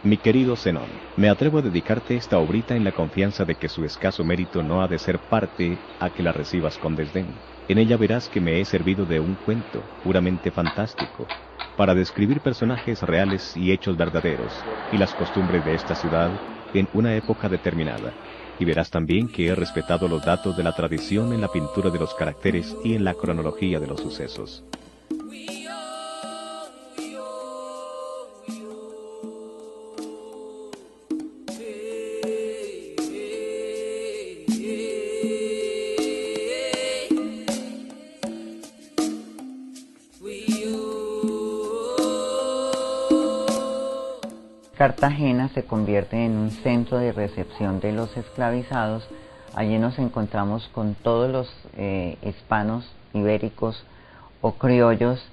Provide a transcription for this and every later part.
Mi querido Zenón, me atrevo a dedicarte esta obrita en la confianza de que su escaso mérito no ha de ser parte a que la recibas con desdén. En ella verás que me he servido de un cuento, puramente fantástico, para describir personajes reales y hechos verdaderos, y las costumbres de esta ciudad en una época determinada. Y verás también que he respetado los datos de la tradición en la pintura de los caracteres y en la cronología de los sucesos. Cartagena se convierte en un centro de recepción de los esclavizados. Allí nos encontramos con todos los hispanos, ibéricos o criollos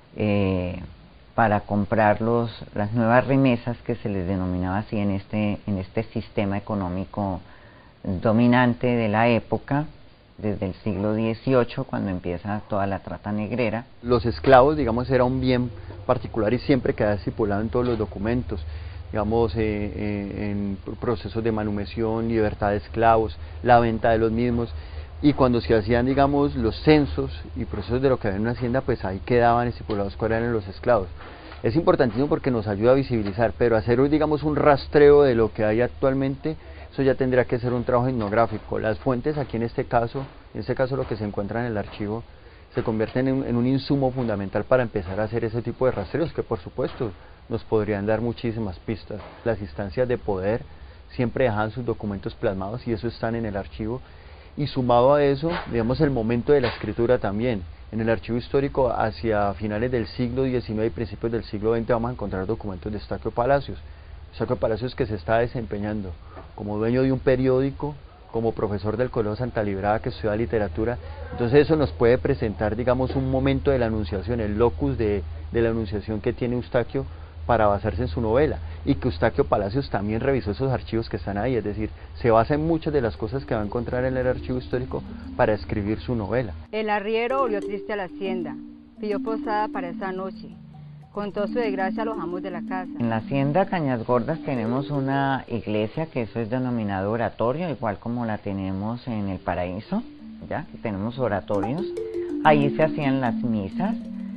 para comprar las nuevas remesas, que se les denominaba así en este sistema económico dominante de la época, desde el siglo XVIII, cuando empieza toda la trata negrera. Los esclavos, digamos, era un bien particular y siempre queda estipulado en todos los documentos, digamos, en procesos de manutención, libertad de esclavos, la venta de los mismos, y cuando se hacían, digamos, los censos y procesos de lo que había en una hacienda, pues ahí quedaban estipulados cuáles eran los esclavos. Es importantísimo porque nos ayuda a visibilizar, pero hacer, digamos, un rastreo de lo que hay actualmente, eso ya tendría que ser un trabajo etnográfico. Las fuentes aquí en este caso lo que se encuentra en el archivo, se convierten en un insumo fundamental para empezar a hacer ese tipo de rastreos que, por supuesto, nos podrían dar muchísimas pistas. Las instancias de poder siempre dejan sus documentos plasmados y eso están en el archivo, y sumado a eso, digamos, el momento de la escritura también. En el archivo histórico, hacia finales del siglo XIX y principios del siglo XX, vamos a encontrar documentos de Eustaquio Palacios. Eustaquio Palacios, que se está desempeñando como dueño de un periódico, como profesor del Colegio Santa Librada, que estudia literatura. Entonces eso nos puede presentar, digamos, un momento de la Anunciación, el locus de la Anunciación que tiene Eustaquio para basarse en su novela, y que Eustaquio Palacios también revisó esos archivos que están ahí, es decir, se basa en muchas de las cosas que va a encontrar en el archivo histórico para escribir su novela. El arriero volvió triste a la hacienda, pidió posada para esa noche, contó su desgracia a los amos de la casa. En la hacienda Cañas Gordas tenemos una iglesia, que eso es denominado oratorio, igual como la tenemos en el Paraíso, ya que tenemos oratorios. Ahí se hacían las misas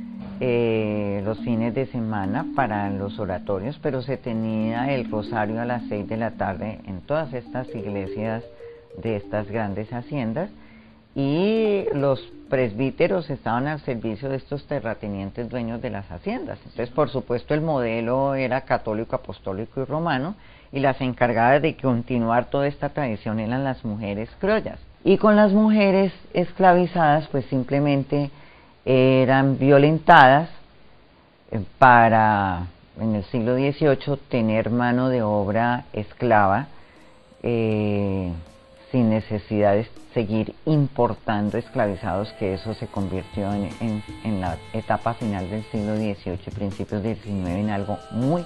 los fines de semana para los oratorios, pero se tenía el rosario a las 6 de la tarde en todas estas iglesias de estas grandes haciendas, y los presbíteros estaban al servicio de estos terratenientes dueños de las haciendas. Entonces, por supuesto, el modelo era católico, apostólico y romano, y las encargadas de continuar toda esta tradición eran las mujeres criollas. Y con las mujeres esclavizadas, pues simplemente eran violentadas para, en el siglo XVIII, tener mano de obra esclava, sin necesidad de seguir importando esclavizados, que eso se convirtió en la etapa final del siglo XVIII y principios del XIX en algo muy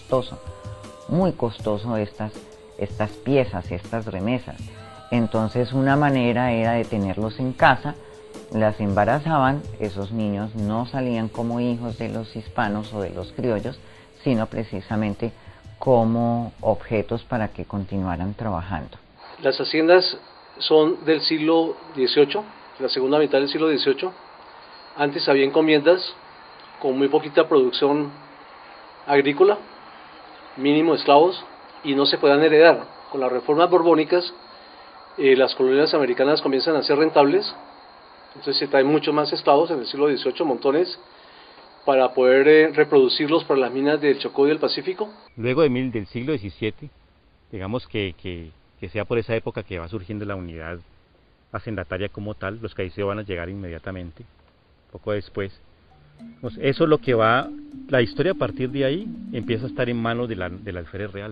costoso estas piezas, estas remesas. Entonces una manera era de tenerlos en casa, las embarazaban, esos niños no salían como hijos de los hispanos o de los criollos, sino precisamente como objetos para que continuaran trabajando. Las haciendas son del siglo XVIII, la segunda mitad del siglo XVIII. Antes había encomiendas con muy poquita producción agrícola, mínimo esclavos, y no se podían heredar. Con las reformas borbónicas, las colonias americanas comienzan a ser rentables, entonces se traen mucho más esclavos en el siglo XVIII, montones, para poder reproducirlos para las minas del Chocó y del Pacífico. Luego del siglo XVII, digamos que sea por esa época que va surgiendo la unidad hacendataria como tal, los caicedos van a llegar inmediatamente, poco después. Pues eso es lo que va, la historia a partir de ahí empieza a estar en manos del alférez real.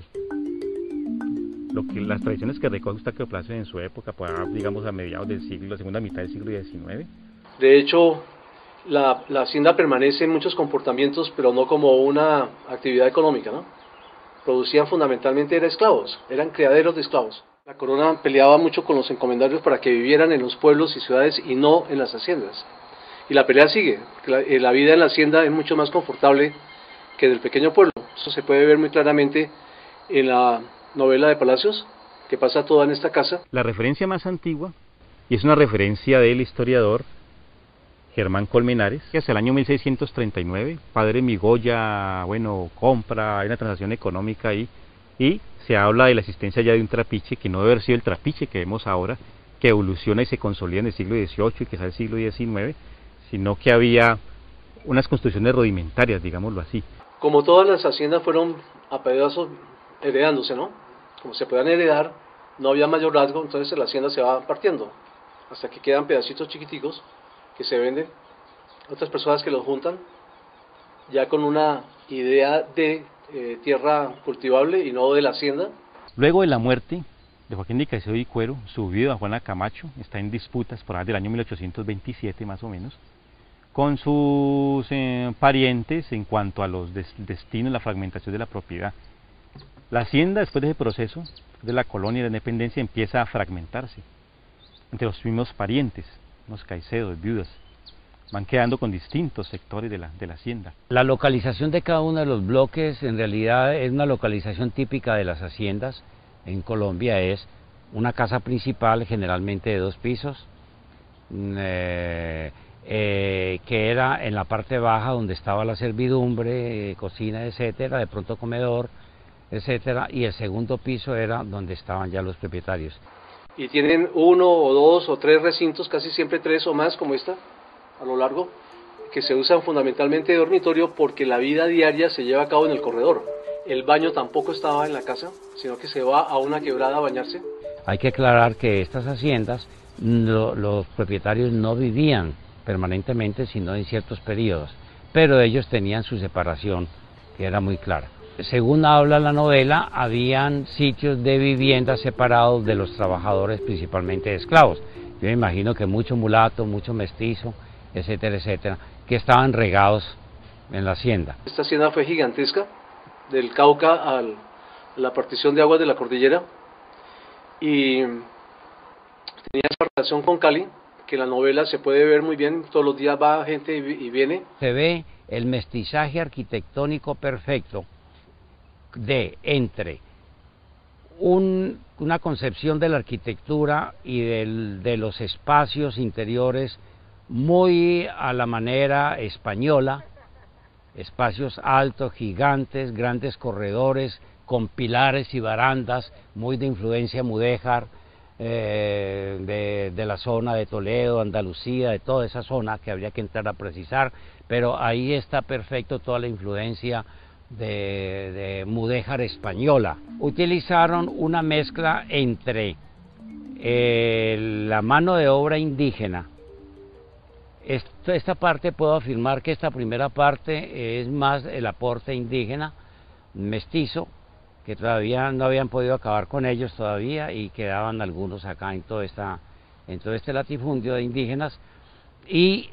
Las tradiciones que recoge Eustaquio Palacios en su época, pues, digamos a mediados del siglo, la segunda mitad del siglo XIX. De hecho, la hacienda permanece en muchos comportamientos, pero no como una actividad económica, ¿no? Producían fundamentalmente esclavos, eran criaderos de esclavos. La corona peleaba mucho con los encomendarios para que vivieran en los pueblos y ciudades y no en las haciendas. Y la pelea sigue, la vida en la hacienda es mucho más confortable que del pequeño pueblo. Eso se puede ver muy claramente en la novela de Palacios, que pasa toda en esta casa. La referencia más antigua, y es una referencia del historiador Germán Colmenares, que hacia el año 1639, padre Migoya, bueno, compra, hay una transacción económica ahí, y se habla de la existencia ya de un trapiche, que no debe haber sido el trapiche que vemos ahora, que evoluciona y se consolida en el siglo XVIII y que sale el siglo XIX, sino que había unas construcciones rudimentarias, digámoslo así. Como todas las haciendas fueron a pedazos heredándose, ¿no? Como se podían heredar, no había mayorazgo, entonces la hacienda se va partiendo, hasta que quedan pedacitos chiquiticos que se venden, otras personas que los juntan, ya con una idea de tierra cultivable y no de la hacienda. Luego de la muerte de Joaquín de Caicedo y Cuero, su viuda Juana Camacho está en disputas por ahí del año 1827 más o menos, con sus parientes en cuanto a los destinos, la fragmentación de la propiedad. La hacienda, después de ese proceso de la colonia y la independencia, empieza a fragmentarse entre los mismos parientes, los Caicedos, viudas, van quedando con distintos sectores de la hacienda. La localización de cada uno de los bloques en realidad es una localización típica de las haciendas en Colombia, es una casa principal generalmente de 2 pisos, que era en la parte baja donde estaba la servidumbre, cocina, etcétera, de pronto comedor, etcétera, y el segundo piso era donde estaban ya los propietarios. Y tienen 1 o 2 o 3 recintos, casi siempre 3 o más como esta, a lo largo, que se usan fundamentalmente de dormitorio porque la vida diaria se lleva a cabo en el corredor. El baño tampoco estaba en la casa, sino que se va a una quebrada a bañarse. Hay que aclarar que estas haciendas, los propietarios no vivían permanentemente, sino en ciertos periodos, pero ellos tenían su separación, que era muy clara. Según habla la novela, habían sitios de vivienda separados de los trabajadores, principalmente de esclavos. Yo me imagino que mucho mulato, mucho mestizo, etcétera, etcétera, que estaban regados en la hacienda. Esta hacienda fue gigantesca, del Cauca a la partición de aguas de la cordillera, y tenía esa relación con Cali, que en la novela se puede ver muy bien, todos los días va gente y viene. Se ve el mestizaje arquitectónico perfecto entre una concepción de la arquitectura y de los espacios interiores muy a la manera española, espacios altos, gigantes, grandes corredores con pilares y barandas, muy de influencia mudéjar, de la zona de Toledo, Andalucía, de toda esa zona que habría que entrar a precisar, pero ahí está perfecto toda la influencia de mudéjar española. Utilizaron una mezcla entre la mano de obra indígena. Esta parte puedo afirmar que esta primera parte es más el aporte indígena, mestizo, que todavía no habían podido acabar con ellos todavía y quedaban algunos acá en todo este latifundio de indígenas, y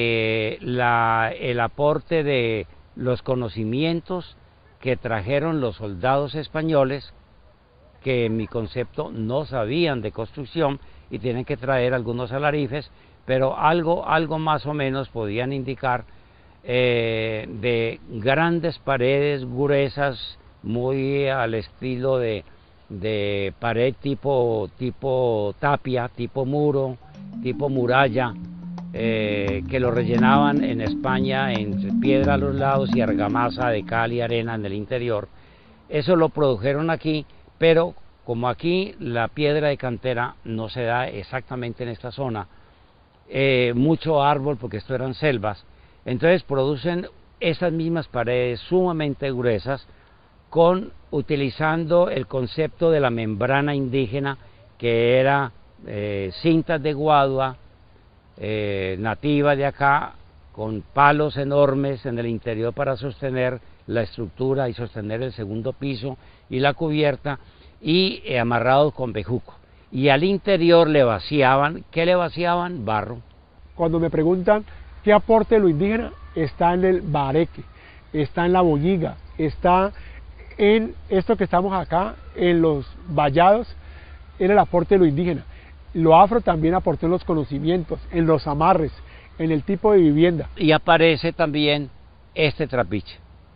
el aporte de los conocimientos que trajeron los soldados españoles, que en mi concepto no sabían de construcción y tienen que traer algunos alarifes, pero algo más o menos podían indicar, de grandes paredes gruesas, muy al estilo de pared tipo tapia, tipo muro, tipo muralla, que lo rellenaban en España en piedra a los lados y argamasa de cal y arena en el interior. Eso lo produjeron aquí, pero como aquí la piedra de cantera no se da exactamente en esta zona, mucho árbol, porque esto eran selvas, entonces producen esas mismas paredes sumamente gruesas, utilizando el concepto de la membrana indígena, que era cintas de guadua, nativa de acá, con palos enormes en el interior para sostener la estructura y sostener el segundo piso y la cubierta, y amarrados con bejuco. Y al interior le vaciaban, ¿qué le vaciaban? Barro. Cuando me preguntan qué aporte de lo indígena, está en el bareque, está en la boyiga, está en esto que estamos acá, en los vallados, en el aporte de lo indígena. Lo afro también aportó en los conocimientos, en los amarres, en el tipo de vivienda. Y aparece también este trapiche.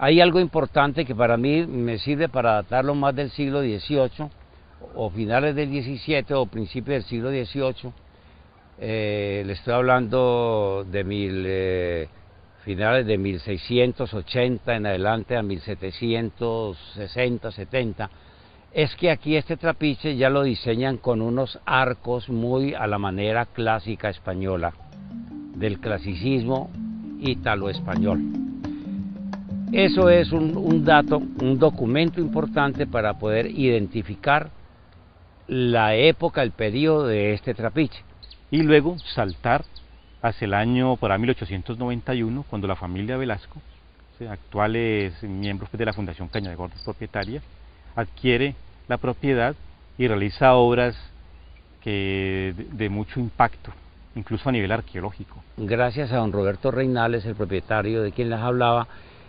Hay algo importante que para mí me sirve para datarlo más del siglo XVIII, o finales del XVII o principios del siglo XVIII. Le estoy hablando de finales de 1680 en adelante a 1760, 70. Es que aquí este trapiche ya lo diseñan con unos arcos muy a la manera clásica española, del clasicismo ítalo-español. Eso es un dato, un documento importante para poder identificar la época, el periodo de este trapiche. Y luego saltar hacia el año por ahí 1891, cuando la familia Velasco, actuales miembros de la Fundación Caña de Gordas propietaria, adquiere la propiedad y realiza obras de mucho impacto, incluso a nivel arqueológico. Gracias a don Roberto Reinales, el propietario de quien les hablaba,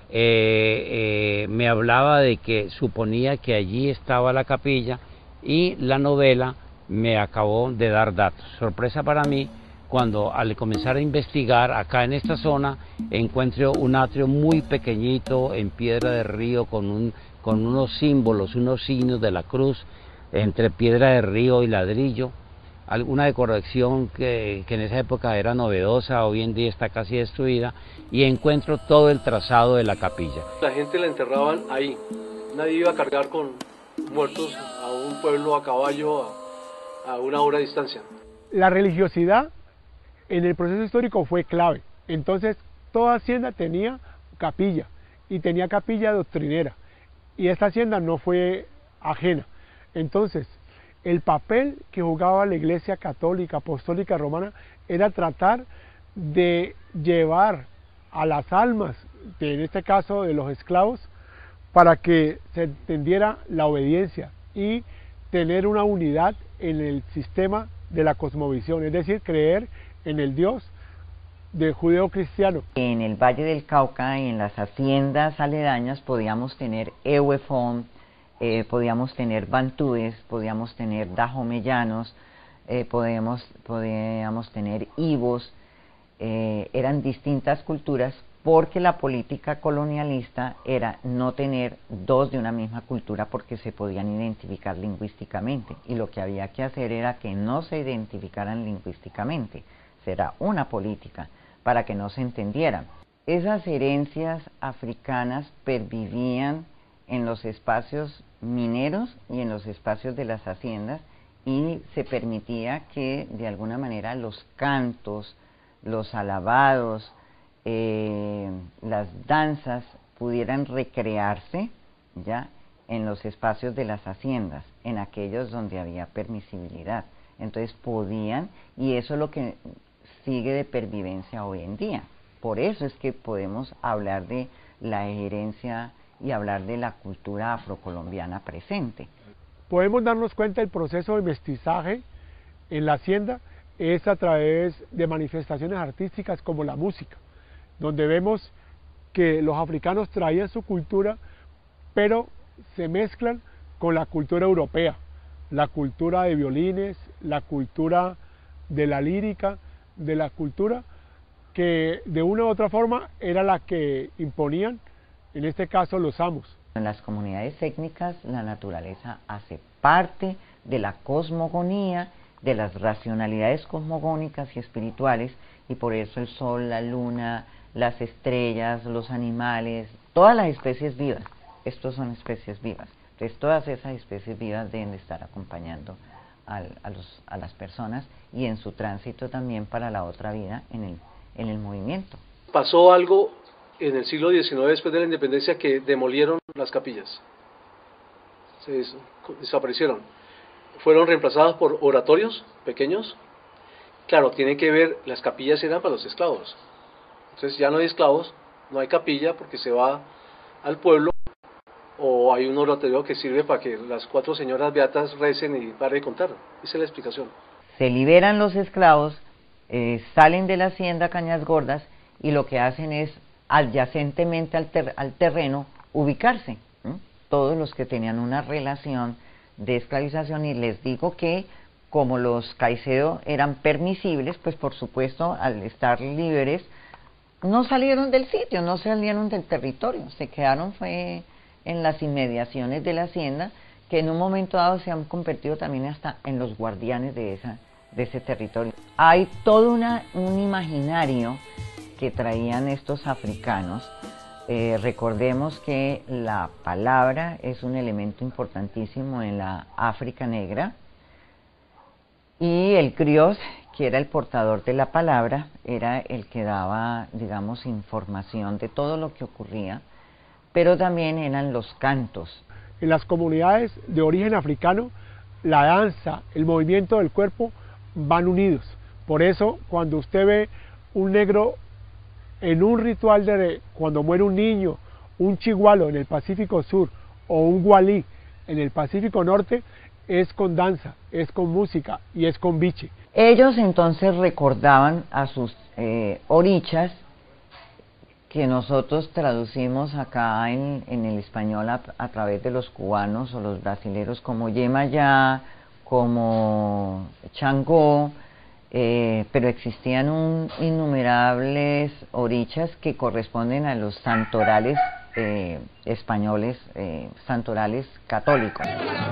me hablaba de que suponía que allí estaba la capilla, y la novela me acabó de dar datos. Sorpresa para mí cuando al comenzar a investigar acá en esta zona encuentro un atrio muy pequeñito en piedra de río con unos símbolos, unos signos de la cruz entre piedra de río y ladrillo, alguna decoración que en esa época era novedosa, hoy en día está casi destruida, y encuentro todo el trazado de la capilla. La gente la enterraban ahí, nadie iba a cargar con muertos a un pueblo a caballo a una hora de distancia. La religiosidad en el proceso histórico fue clave. Entonces toda hacienda tenía capilla, y tenía capilla doctrinera, y esta hacienda no fue ajena. Entonces el papel que jugaba la Iglesia Católica Apostólica Romana era tratar de llevar a las almas, en este caso de los esclavos, para que se entendiera la obediencia y tener una unidad en el sistema de la cosmovisión, es decir, creer en el Dios del judeo-cristiano. En el Valle del Cauca y en las haciendas aledañas podíamos tener Ewefón, podíamos tener bantúes, podíamos tener dajomellanos, podíamos tener ibos, eran distintas culturas, porque la política colonialista era no tener dos de una misma cultura porque se podían identificar lingüísticamente, y lo que había que hacer era que no se identificaran lingüísticamente, será una política para que no se entendieran. Esas herencias africanas pervivían en los espacios mineros y en los espacios de las haciendas, y se permitía que de alguna manera los cantos, los alabados, las danzas pudieran recrearse ya en los espacios de las haciendas, en aquellos donde había permisibilidad. Entonces podían, y eso es lo que sigue de pervivencia hoy en día. Por eso es que podemos hablar de la herencia y hablar de la cultura afrocolombiana presente. Podemos darnos cuenta del proceso de mestizaje en la hacienda es a través de manifestaciones artísticas como la música, donde vemos que los africanos traían su cultura, pero se mezclan con la cultura europea, la cultura de violines, la cultura de la lírica, de la cultura que de una u otra forma era la que imponían, en este caso los amos. En las comunidades étnicas la naturaleza hace parte de la cosmogonía, de las racionalidades cosmogónicas y espirituales, y por eso el sol, la luna, las estrellas, los animales, todas las especies vivas, estos son especies vivas. Entonces todas esas especies vivas deben de estar acompañando a las personas, y en su tránsito también para la otra vida en el movimiento. Pasó algo en el siglo XIX, después de la independencia, que demolieron las capillas, desaparecieron, fueron reemplazadas por oratorios pequeños. Claro, tienen que ver, las capillas eran para los esclavos, entonces ya no hay esclavos, no hay capilla porque se va al pueblo, o hay un oratorio que sirve para que las 4 señoras beatas recen y paren de contar. Esa es la explicación. Se liberan los esclavos, salen de la hacienda Cañas Gordas, y lo que hacen es adyacentemente al terreno ubicarse, todos los que tenían una relación de esclavización. Y les digo que como los Caicedo eran permisibles, pues por supuesto al estar libres no salieron del sitio, no salieron del territorio, se quedaron fue en las inmediaciones de la hacienda, que en un momento dado se han convertido también hasta en los guardianes de ese territorio. Hay todo un imaginario que traían estos africanos. Recordemos que la palabra es un elemento importantísimo en la África negra, y el griot, que era el portador de la palabra, era el que daba, digamos, información de todo lo que ocurría, pero también eran los cantos. En las comunidades de origen africano, la danza, el movimiento del cuerpo van unidos. Por eso, cuando usted ve un negro en un ritual cuando muere un niño, un chigualo en el Pacífico Sur o un gualí en el Pacífico Norte, es con danza, es con música y es con biche. Ellos entonces recordaban a sus orichas, que nosotros traducimos acá en el español a través de los cubanos o los brasileros como Yemayá, como Changó, pero existían innumerables orichas que corresponden a los santorales españoles, santorales católicos.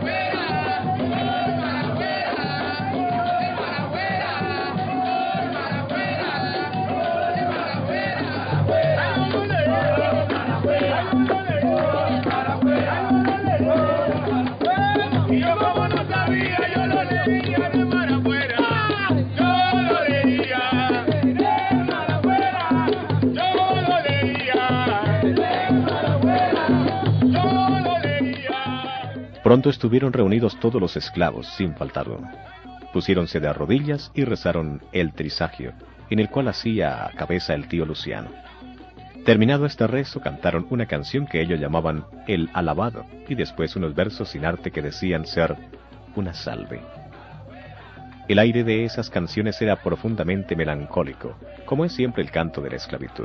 Pronto estuvieron reunidos todos los esclavos, sin faltar uno. Pusiéronse de rodillas y rezaron el trisagio, en el cual hacía cabeza el tío Luciano. Terminado este rezo, cantaron una canción que ellos llamaban el alabado, y después unos versos sin arte que decían ser una salve. El aire de esas canciones era profundamente melancólico, como es siempre el canto de la esclavitud.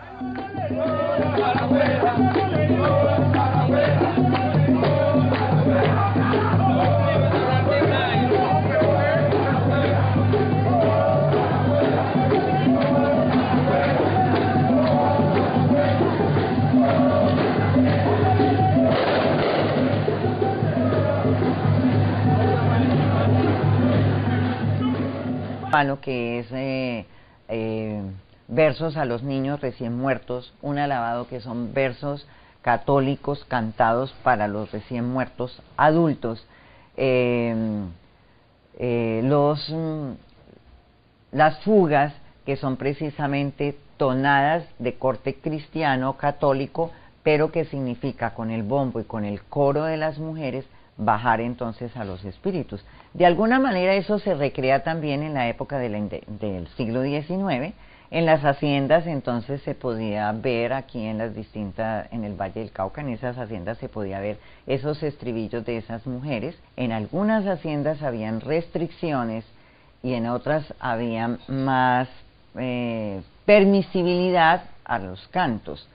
Lo que es versos a los niños recién muertos, un alabado, que son versos católicos cantados para los recién muertos adultos. Las fugas, que son precisamente tonadas de corte cristiano católico, pero que significa con el bombo y con el coro de las mujeres bajar entonces a los espíritus. De alguna manera eso se recrea también en la época del siglo XIX. En las haciendas entonces se podía ver aquí en el Valle del Cauca, en esas haciendas se podía ver esos estribillos de esas mujeres. En algunas haciendas habían restricciones y en otras había más permisibilidad a los cantos.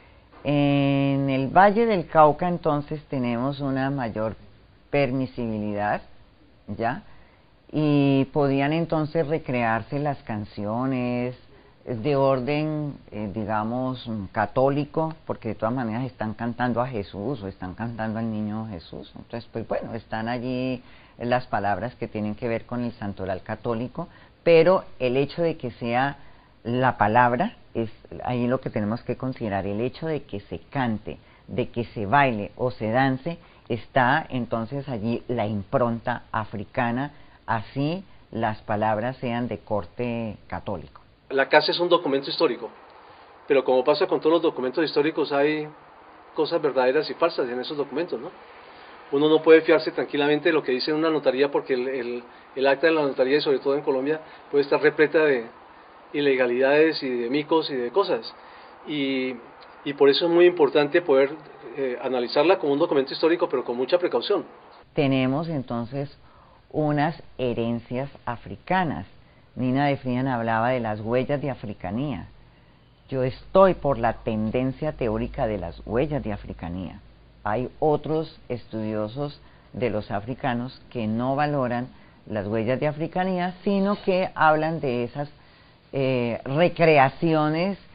En el Valle del Cauca entonces tenemos una mayor permisibilidad, ¿ya? Y podían entonces recrearse las canciones de orden, digamos, católico, porque de todas maneras están cantando a Jesús o están cantando al niño Jesús. Entonces, pues bueno, están allí las palabras que tienen que ver con el santoral católico, pero el hecho de que sea la palabra, es ahí lo que tenemos que considerar. El hecho de que se cante, de que se baile o se dance, está entonces allí la impronta africana, así las palabras sean de corte católico. La casa es un documento histórico, pero como pasa con todos los documentos históricos, hay cosas verdaderas y falsas en esos documentos, ¿no? Uno no puede fiarse tranquilamente de lo que dice una notaría, porque el acta de la notaría, y sobre todo en Colombia, puede estar repleta de ilegalidades y de micos y de cosas, y por eso es muy importante poder analizarla como un documento histórico, pero con mucha precaución. Tenemos entonces unas herencias africanas. Nina de Frieden hablaba de las huellas de africanía. Yo estoy por la tendencia teórica de las huellas de africanía. Hay otros estudiosos de los africanos que no valoran las huellas de africanía, sino que hablan de esas recreaciones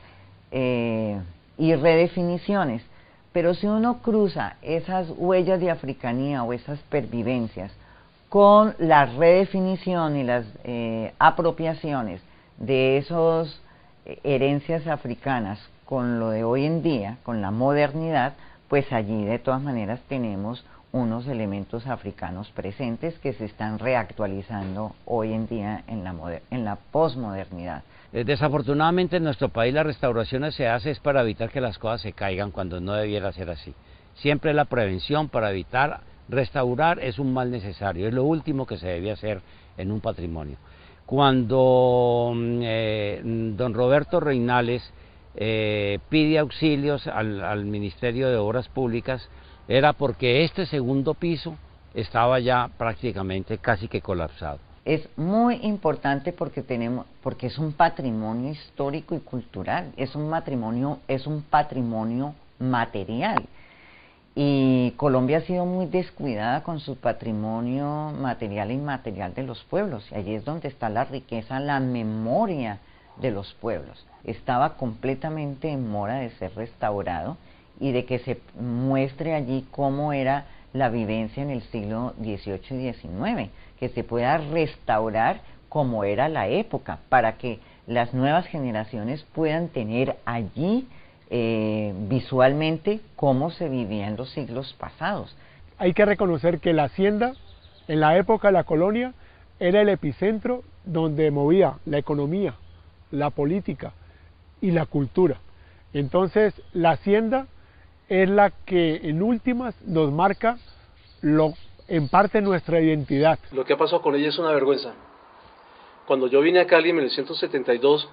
y redefiniciones. Pero si uno cruza esas huellas de africanía o esas pervivencias con la redefinición y las apropiaciones de esas herencias africanas con lo de hoy en día, con la modernidad, pues allí de todas maneras tenemos unos elementos africanos presentes que se están reactualizando hoy en día en la posmodernidad. Desafortunadamente en nuestro país las restauraciones se hacen es para evitar que las cosas se caigan cuando no debiera ser así. Siempre la prevención para evitar, restaurar es un mal necesario, es lo último que se debe hacer en un patrimonio. Cuando don Roberto Reinales pide auxilios al Ministerio de Obras Públicas, era porque este segundo piso estaba ya prácticamente casi que colapsado. Es muy importante porque es un patrimonio histórico y cultural, es un patrimonio material. Y Colombia ha sido muy descuidada con su patrimonio material e inmaterial de los pueblos, y allí es donde está la riqueza, la memoria de los pueblos. Estaba completamente en mora de ser restaurado y de que se muestre allí cómo era la vivencia en el siglo XVIII y XIX, que se pueda restaurar como era la época, para que las nuevas generaciones puedan tener allí visualmente cómo se vivía en los siglos pasados. Hay que reconocer que la hacienda, en la época de la colonia, era el epicentro donde movía la economía, la política y la cultura. Entonces, la hacienda es la que en últimas nos marca en parte nuestra identidad. Lo que ha pasado con ella es una vergüenza. Cuando yo vine a Cali en 1972,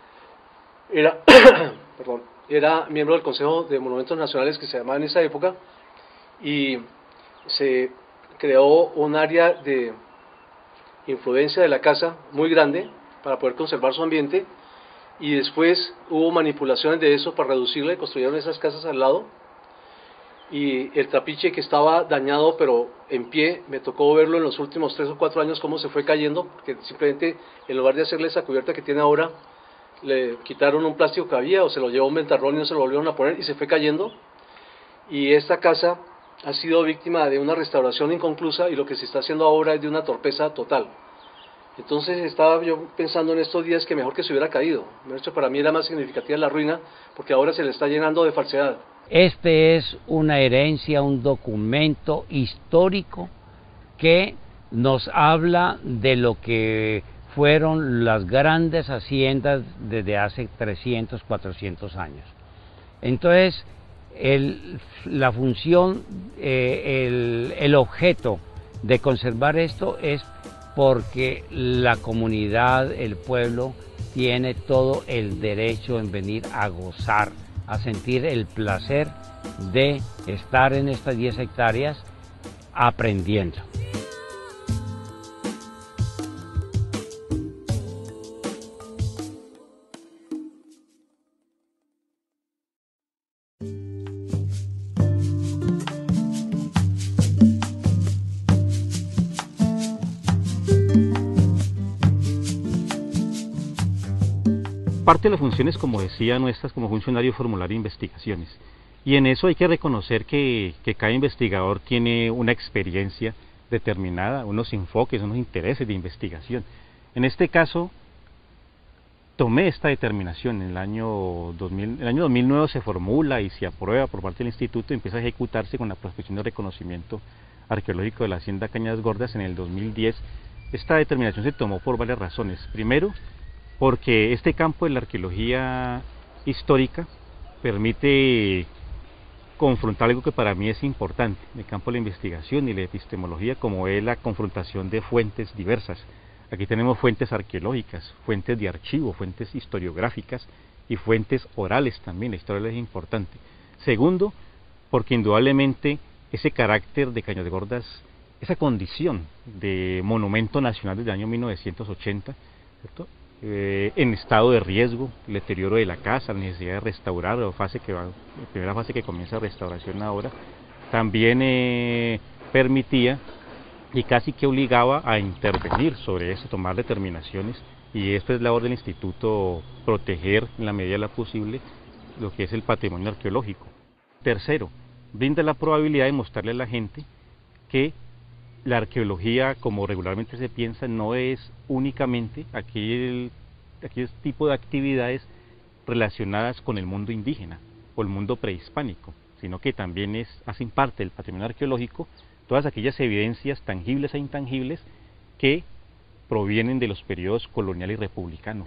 era miembro del Consejo de Monumentos Nacionales, que se llamaba en esa época, y se creó un área de influencia de la casa muy grande para poder conservar su ambiente, y después hubo manipulaciones de eso para reducirla y construyeron esas casas al lado. Y el trapiche, que estaba dañado pero en pie, me tocó verlo en los últimos 3 o 4 años cómo se fue cayendo, porque simplemente en lugar de hacerle esa cubierta que tiene ahora, le quitaron un plástico que había o se lo llevó un ventarrón y no se lo volvieron a poner y se fue cayendo. Y esta casa ha sido víctima de una restauración inconclusa, y lo que se está haciendo ahora es de una torpeza total. Entonces estaba yo pensando en estos días que mejor que se hubiera caído. De hecho, para mí era más significativa la ruina, porque ahora se le está llenando de falsedad. Este es una herencia, un documento histórico que nos habla de lo que fueron las grandes haciendas desde hace 300, 400 años. Entonces, la función, el objeto de conservar esto es porque la comunidad, el pueblo, tiene todo el derecho en venir a gozar, a sentir el placer de estar en estas 10 hectáreas aprendiendo. Parte de las funciones, como decía, nuestras como funcionario, formular investigaciones, y en eso hay que reconocer que cada investigador tiene una experiencia determinada, unos enfoques, unos intereses de investigación. En este caso, tomé esta determinación en el año 2000, el año 2009 se formula y se aprueba por parte del instituto y empieza a ejecutarse con la prospección de reconocimiento arqueológico de la Hacienda Cañas Gordas en el 2010. Esta determinación se tomó por varias razones. Primero, porque este campo de la arqueología histórica permite confrontar algo que para mí es importante, el campo de la investigación y la epistemología, como es la confrontación de fuentes diversas. Aquí tenemos fuentes arqueológicas, fuentes de archivo, fuentes historiográficas y fuentes orales también. La historia es importante. Segundo, porque indudablemente ese carácter de Cañas Gordas, esa condición de monumento nacional desde el año 1980, ¿cierto?, en estado de riesgo, el deterioro de la casa, la necesidad de restaurar, la primera fase que comienza restauración ahora, también permitía y casi que obligaba a intervenir sobre eso, tomar determinaciones y esto es labor del instituto proteger en la medida de lo posible lo que es el patrimonio arqueológico. Tercero, brinda la probabilidad de mostrarle a la gente que la arqueología, como regularmente se piensa, no es únicamente aquel tipo de actividades relacionadas con el mundo indígena o el mundo prehispánico, sino que también hacen parte del patrimonio arqueológico todas aquellas evidencias tangibles e intangibles que provienen de los periodos colonial y republicano.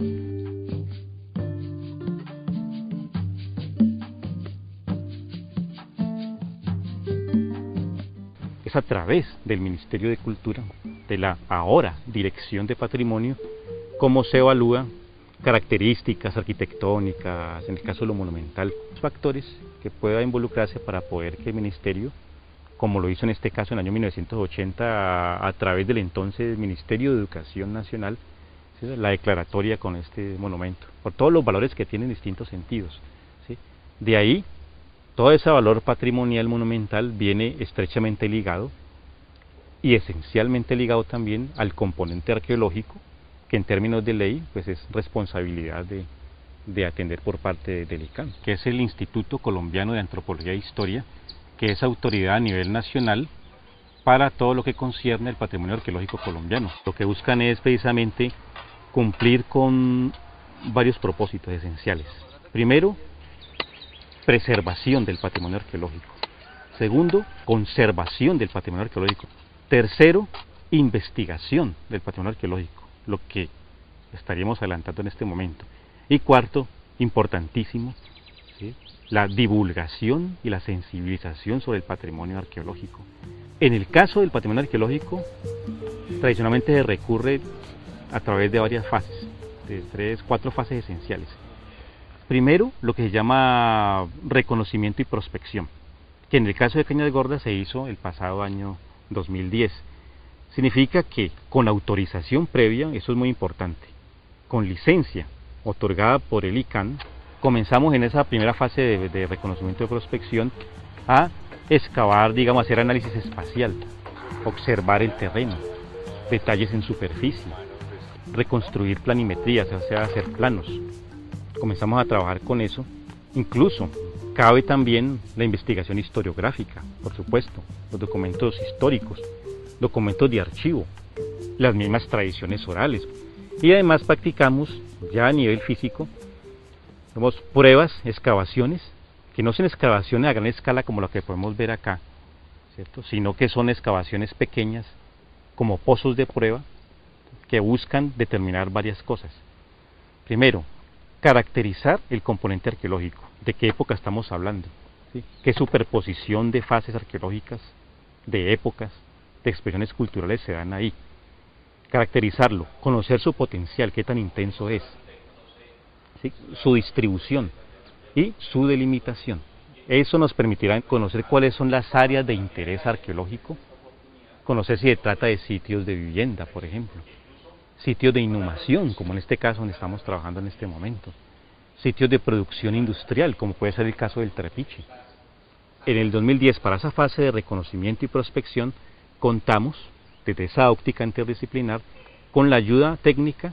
Es a través del Ministerio de Cultura, de la ahora Dirección de Patrimonio, cómo se evalúan características arquitectónicas, en el caso de lo monumental, factores que pueda involucrarse para poder que el Ministerio, como lo hizo en este caso en el año 1980 a través del entonces Ministerio de Educación Nacional, ¿sí?, la declaratoria con este monumento, por todos los valores que tiene en distintos sentidos, ¿sí? De ahí, todo ese valor patrimonial monumental viene estrechamente ligado y esencialmente ligado también al componente arqueológico, que en términos de ley pues es responsabilidad de atender por parte del ICANN, que es el Instituto Colombiano de Antropología e Historia, que es autoridad a nivel nacional para todo lo que concierne al patrimonio arqueológico colombiano. Lo que buscan es precisamente cumplir con varios propósitos esenciales. Primero, preservación del patrimonio arqueológico. Segundo, conservación del patrimonio arqueológico. Tercero, investigación del patrimonio arqueológico, lo que estaríamos adelantando en este momento. Y cuarto, importantísimo, ¿sí?, la divulgación y la sensibilización sobre el patrimonio arqueológico. En el caso del patrimonio arqueológico, tradicionalmente se recurre a través de varias fases, de 4 fases esenciales. Primero, lo que se llama reconocimiento y prospección, que en el caso de Cañas Gordas se hizo el pasado año 2010. Significa que con autorización previa, eso es muy importante, con licencia otorgada por el ICANN, comenzamos en esa primera fase de reconocimiento y prospección a excavar, digamos, hacer análisis espacial, observar el terreno, detalles en superficie, reconstruir planimetrías, o sea, hacer planos. Comenzamos a trabajar con eso. Incluso cabe también la investigación historiográfica, por supuesto, los documentos históricos, documentos de archivo, las mismas tradiciones orales, y además practicamos ya a nivel físico, tenemos pruebas, excavaciones, que no son excavaciones a gran escala como lo que podemos ver acá, ¿cierto?, sino que son excavaciones pequeñas, como pozos de prueba, que buscan determinar varias cosas. Primero, caracterizar el componente arqueológico, de qué época estamos hablando, ¿sí?, qué superposición de fases arqueológicas, de épocas, de expresiones culturales se dan ahí. Caracterizarlo, conocer su potencial, qué tan intenso es, ¿sí?, su distribución y su delimitación. Eso nos permitirá conocer cuáles son las áreas de interés arqueológico, conocer si se trata de sitios de vivienda, por ejemplo, sitios de inhumación, como en este caso donde estamos trabajando en este momento, sitios de producción industrial, como puede ser el caso del Trapiche. En el 2010, para esa fase de reconocimiento y prospección, contamos, desde esa óptica interdisciplinar, con la ayuda técnica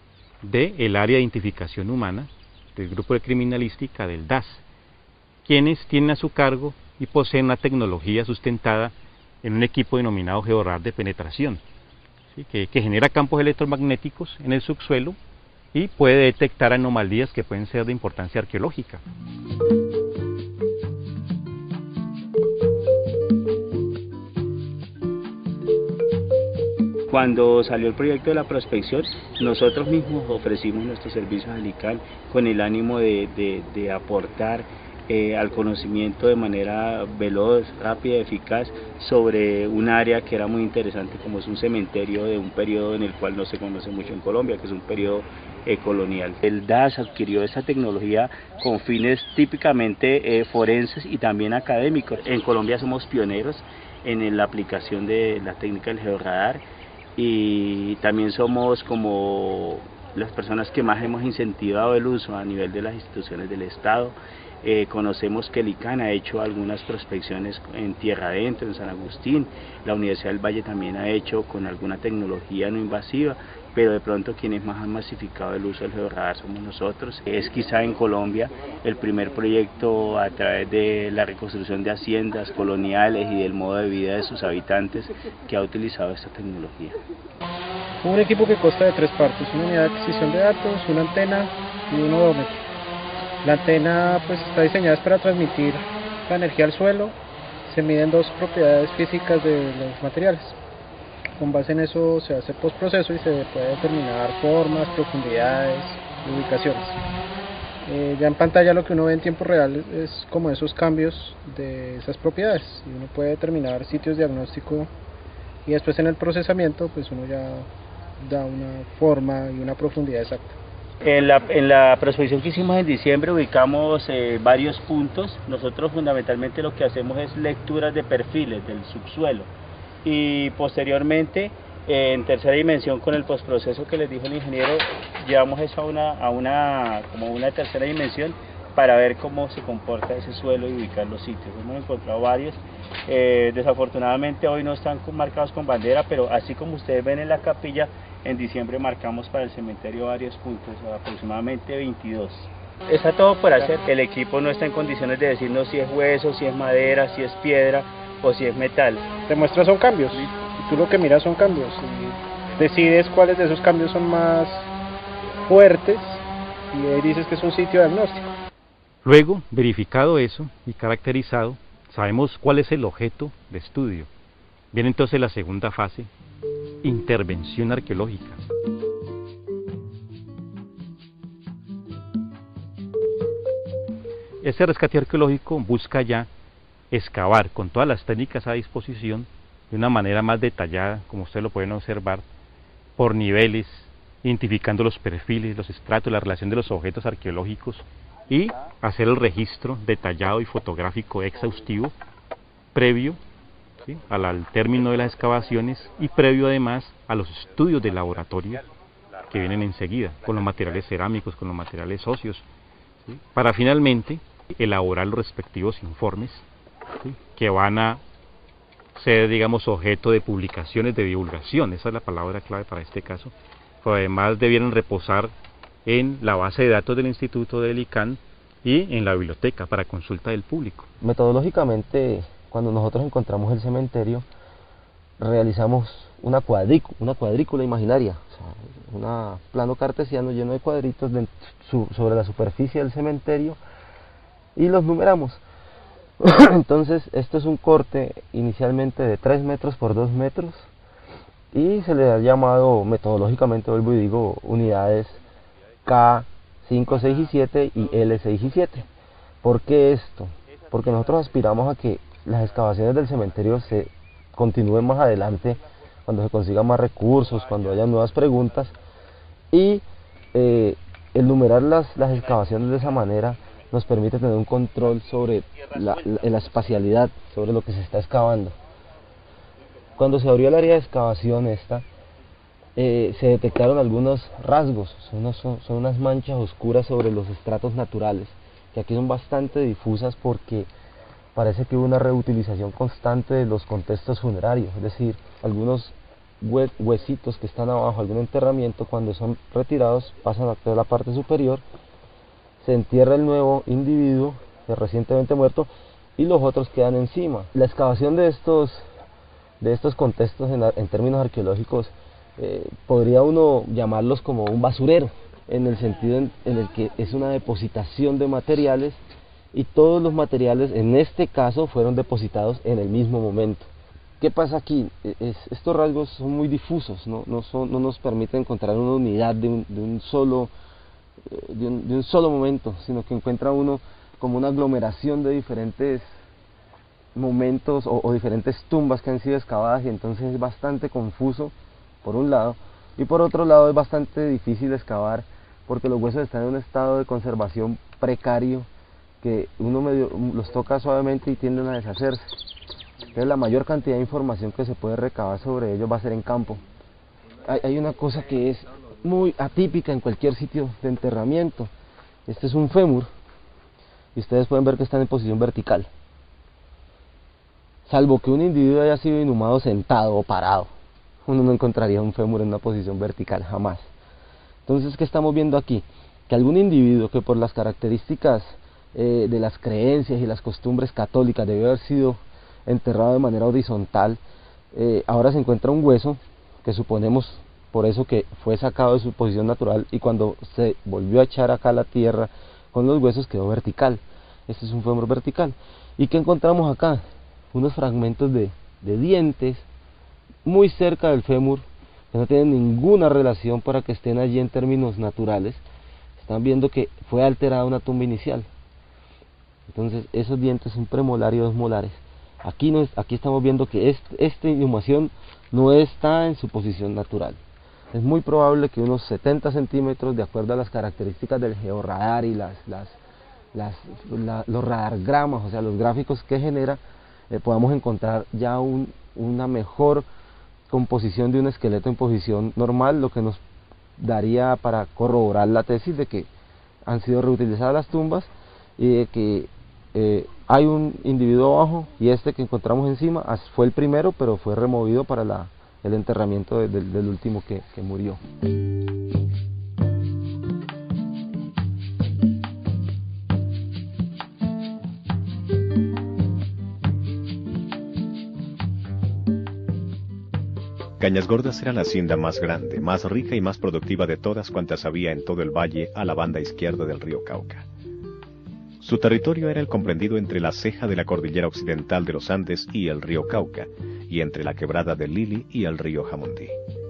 del área de identificación humana, del grupo de criminalística del DAS, quienes tienen a su cargo y poseen una tecnología sustentada en un equipo denominado georradar de penetración, ¿sí?, que genera campos electromagnéticos en el subsuelo y puede detectar anomalías que pueden ser de importancia arqueológica. Cuando salió el proyecto de la prospección, nosotros mismos ofrecimos nuestros servicios al ICANN con el ánimo de aportar al conocimiento de manera veloz, rápida y eficaz sobre un área que era muy interesante, como es un cementerio de un periodo en el cual no se conoce mucho en Colombia, que es un periodo colonial. El DAS adquirió esta tecnología con fines típicamente forenses y también académicos. En Colombia somos pioneros en la aplicación de la técnica del georradar, y también somos como las personas que más hemos incentivado el uso a nivel de las instituciones del Estado. Conocemos que el ICANN ha hecho algunas prospecciones en tierra adentro, en San Agustín, la Universidad del Valle también ha hecho con alguna tecnología no invasiva, pero de pronto quienes más han masificado el uso del georradar somos nosotros. Es quizá en Colombia el primer proyecto a través de la reconstrucción de haciendas coloniales y del modo de vida de sus habitantes que ha utilizado esta tecnología. Un equipo que consta de 3 partes, una unidad de adquisición de datos, una antena y un odómetro. La antena pues está diseñada para transmitir la energía al suelo, se miden 2 propiedades físicas de los materiales. Con base en eso se hace postproceso y se puede determinar formas, profundidades, ubicaciones. Ya en pantalla lo que uno ve en tiempo real es como esos cambios de esas propiedades y uno puede determinar sitios de diagnóstico y después en el procesamiento pues uno ya da una forma y una profundidad exacta. En la prospección que hicimos en diciembre ubicamos varios puntos. Nosotros fundamentalmente lo que hacemos es lecturas de perfiles del subsuelo y posteriormente en tercera dimensión con el postproceso que les dijo el ingeniero llevamos eso a una tercera dimensión para ver cómo se comporta ese suelo y ubicar los sitios. Hemos encontrado varios, desafortunadamente hoy no están marcados con bandera, pero así como ustedes ven en la capilla, en diciembre marcamos para el cementerio varios puntos, aproximadamente 22. Está todo por hacer, el equipo no está en condiciones de decirnos si es hueso, si es madera, si es piedra o si es metal. Te muestra son cambios, y tú lo que miras son cambios, y decides cuáles de esos cambios son más fuertes, y ahí dices que es un sitio diagnóstico. Luego, verificado eso y caracterizado, sabemos cuál es el objeto de estudio. Viene entonces la segunda fase, intervención arqueológica. Este rescate arqueológico busca ya excavar con todas las técnicas a disposición de una manera más detallada, como ustedes lo pueden observar, por niveles, identificando los perfiles, los estratos, la relación de los objetos arqueológicos y hacer el registro detallado y fotográfico exhaustivo previo al término de las excavaciones y previo además a los estudios de laboratorio que vienen enseguida con los materiales cerámicos, con los materiales óseos, para finalmente elaborar los respectivos informes que van a ser, digamos, objeto de publicaciones de divulgación. Esa es la palabra clave para este caso, pero además debieran reposar en la base de datos del Instituto del ICANN y en la biblioteca para consulta del público. Metodológicamente, cuando nosotros encontramos el cementerio, realizamos una cuadrícula imaginaria, o sea, un plano cartesiano lleno de cuadritos sobre la superficie del cementerio y los numeramos. Entonces, esto es un corte inicialmente de 3 metros por 2 metros y se le ha llamado metodológicamente, vuelvo y digo, unidades K5, 6 y 7 y L6 y 7. ¿Por qué esto? Porque nosotros aspiramos a que las excavaciones del cementerio se continúen más adelante, cuando se consigan más recursos, cuando haya nuevas preguntas, y el numerar las excavaciones de esa manera nos permite tener un control sobre la espacialidad, sobre lo que se está excavando. Cuando se abrió el área de excavación se detectaron algunos rasgos, son unas manchas oscuras sobre los estratos naturales, que aquí son bastante difusas porque parece que hubo una reutilización constante de los contextos funerarios, es decir, algunos huesitos que están abajo, algún enterramiento, cuando son retirados pasan a toda la parte superior, se entierra el nuevo individuo recientemente muerto y los otros quedan encima. La excavación de estos contextos en términos arqueológicos podría uno llamarlos como un basurero, en el sentido en el que es una depositación de materiales y todos los materiales en este caso fueron depositados en el mismo momento. ¿Qué pasa aquí? Estos rasgos son muy difusos, no nos permiten encontrar una unidad de un solo momento, sino que encuentra uno como una aglomeración de diferentes momentos o diferentes tumbas que han sido excavadas, y entonces es bastante confuso por un lado, y por otro lado es bastante difícil excavar porque los huesos están en un estado de conservación precario que uno los toca suavemente y tienden a deshacerse. Entonces la mayor cantidad de información que se puede recabar sobre ellos va a ser en campo. Hay una cosa que es muy atípica en cualquier sitio de enterramiento. Este es un fémur y ustedes pueden ver que están en posición vertical, salvo que un individuo haya sido inhumado sentado o parado. Uno no encontraría un fémur en una posición vertical, jamás. Entonces, ¿qué estamos viendo aquí? Que algún individuo que por las características de las creencias y las costumbres católicas debió haber sido enterrado de manera horizontal, ahora se encuentra un hueso que suponemos por eso que fue sacado de su posición natural, y cuando se volvió a echar acá a la tierra con los huesos quedó vertical. Este es un fémur vertical. ¿Y qué encontramos acá? Unos fragmentos de dientes muy cerca del fémur que no tienen ninguna relación para que estén allí en términos naturales. Están viendo que fue alterada una tumba inicial. Entonces esos dientes son premolar y dos molares. Aquí estamos viendo que esta inhumación no está en su posición natural. Es muy probable que unos 70 centímetros, de acuerdo a las características del georradar y los radargramas, o sea, los gráficos que genera, podamos encontrar ya una mejor composición de un esqueleto en posición normal, lo que nos daría para corroborar la tesis de que han sido reutilizadas las tumbas y de que hay un individuo abajo, y este que encontramos encima fue el primero, pero fue removido para el enterramiento del último que murió. Cañas Gordas era la hacienda más grande, más rica y más productiva de todas cuantas había en todo el valle a la banda izquierda del río Cauca. Su territorio era el comprendido entre la ceja de la cordillera occidental de los Andes y el río Cauca, y entre la quebrada del Lili y el río Jamundí.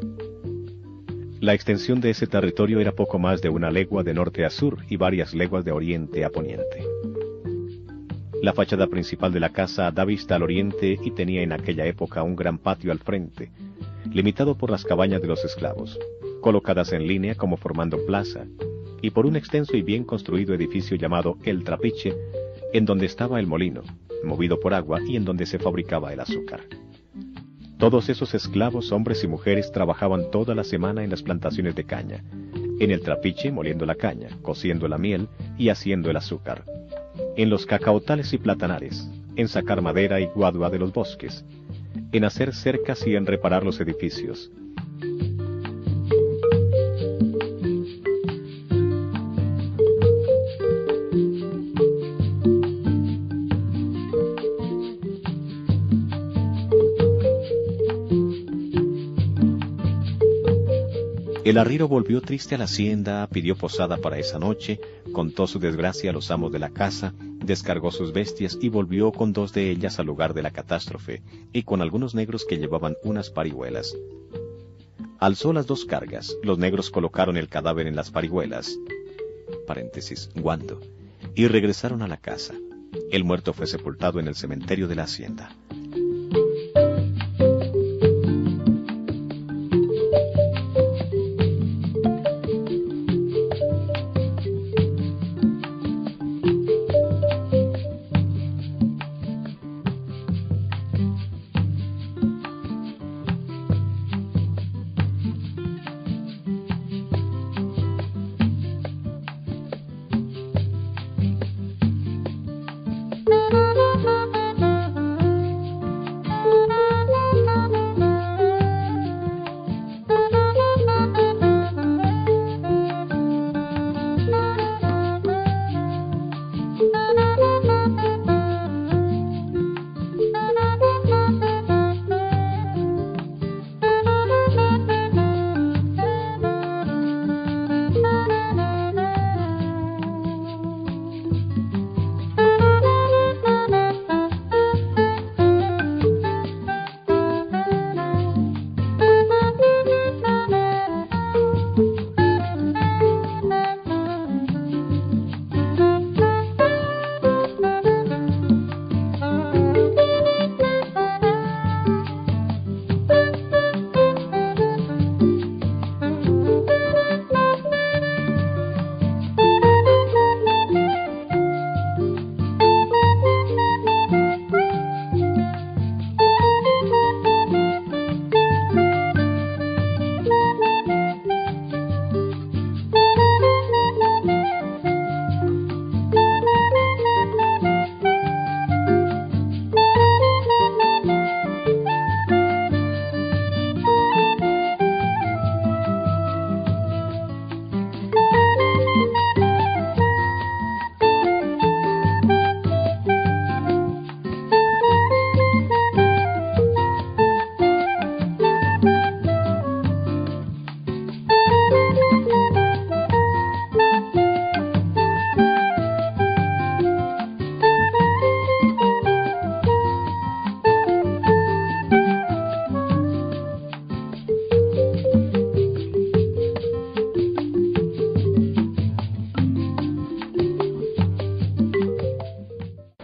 La extensión de ese territorio era poco más de 1 legua de norte a sur y varias leguas de oriente a poniente. La fachada principal de la casa da vista al oriente y tenía en aquella época un gran patio al frente, limitado por las cabañas de los esclavos, colocadas en línea como formando plaza, y por un extenso y bien construido edificio llamado El Trapiche, en donde estaba el molino, movido por agua, y en donde se fabricaba el azúcar. Todos esos esclavos, hombres y mujeres, trabajaban toda la semana en las plantaciones de caña, en el trapiche moliendo la caña, cociendo la miel y haciendo el azúcar, en los cacaotales y platanares, en sacar madera y guadua de los bosques, en hacer cercas y en reparar los edificios. El arriero volvió triste a la hacienda, pidió posada para esa noche, contó su desgracia a los amos de la casa, descargó sus bestias y volvió con 2 de ellas al lugar de la catástrofe, y con algunos negros que llevaban unas parihuelas. Alzó las 2 cargas, los negros colocaron el cadáver en las parihuelas, guando, y regresaron a la casa. El muerto fue sepultado en el cementerio de la hacienda.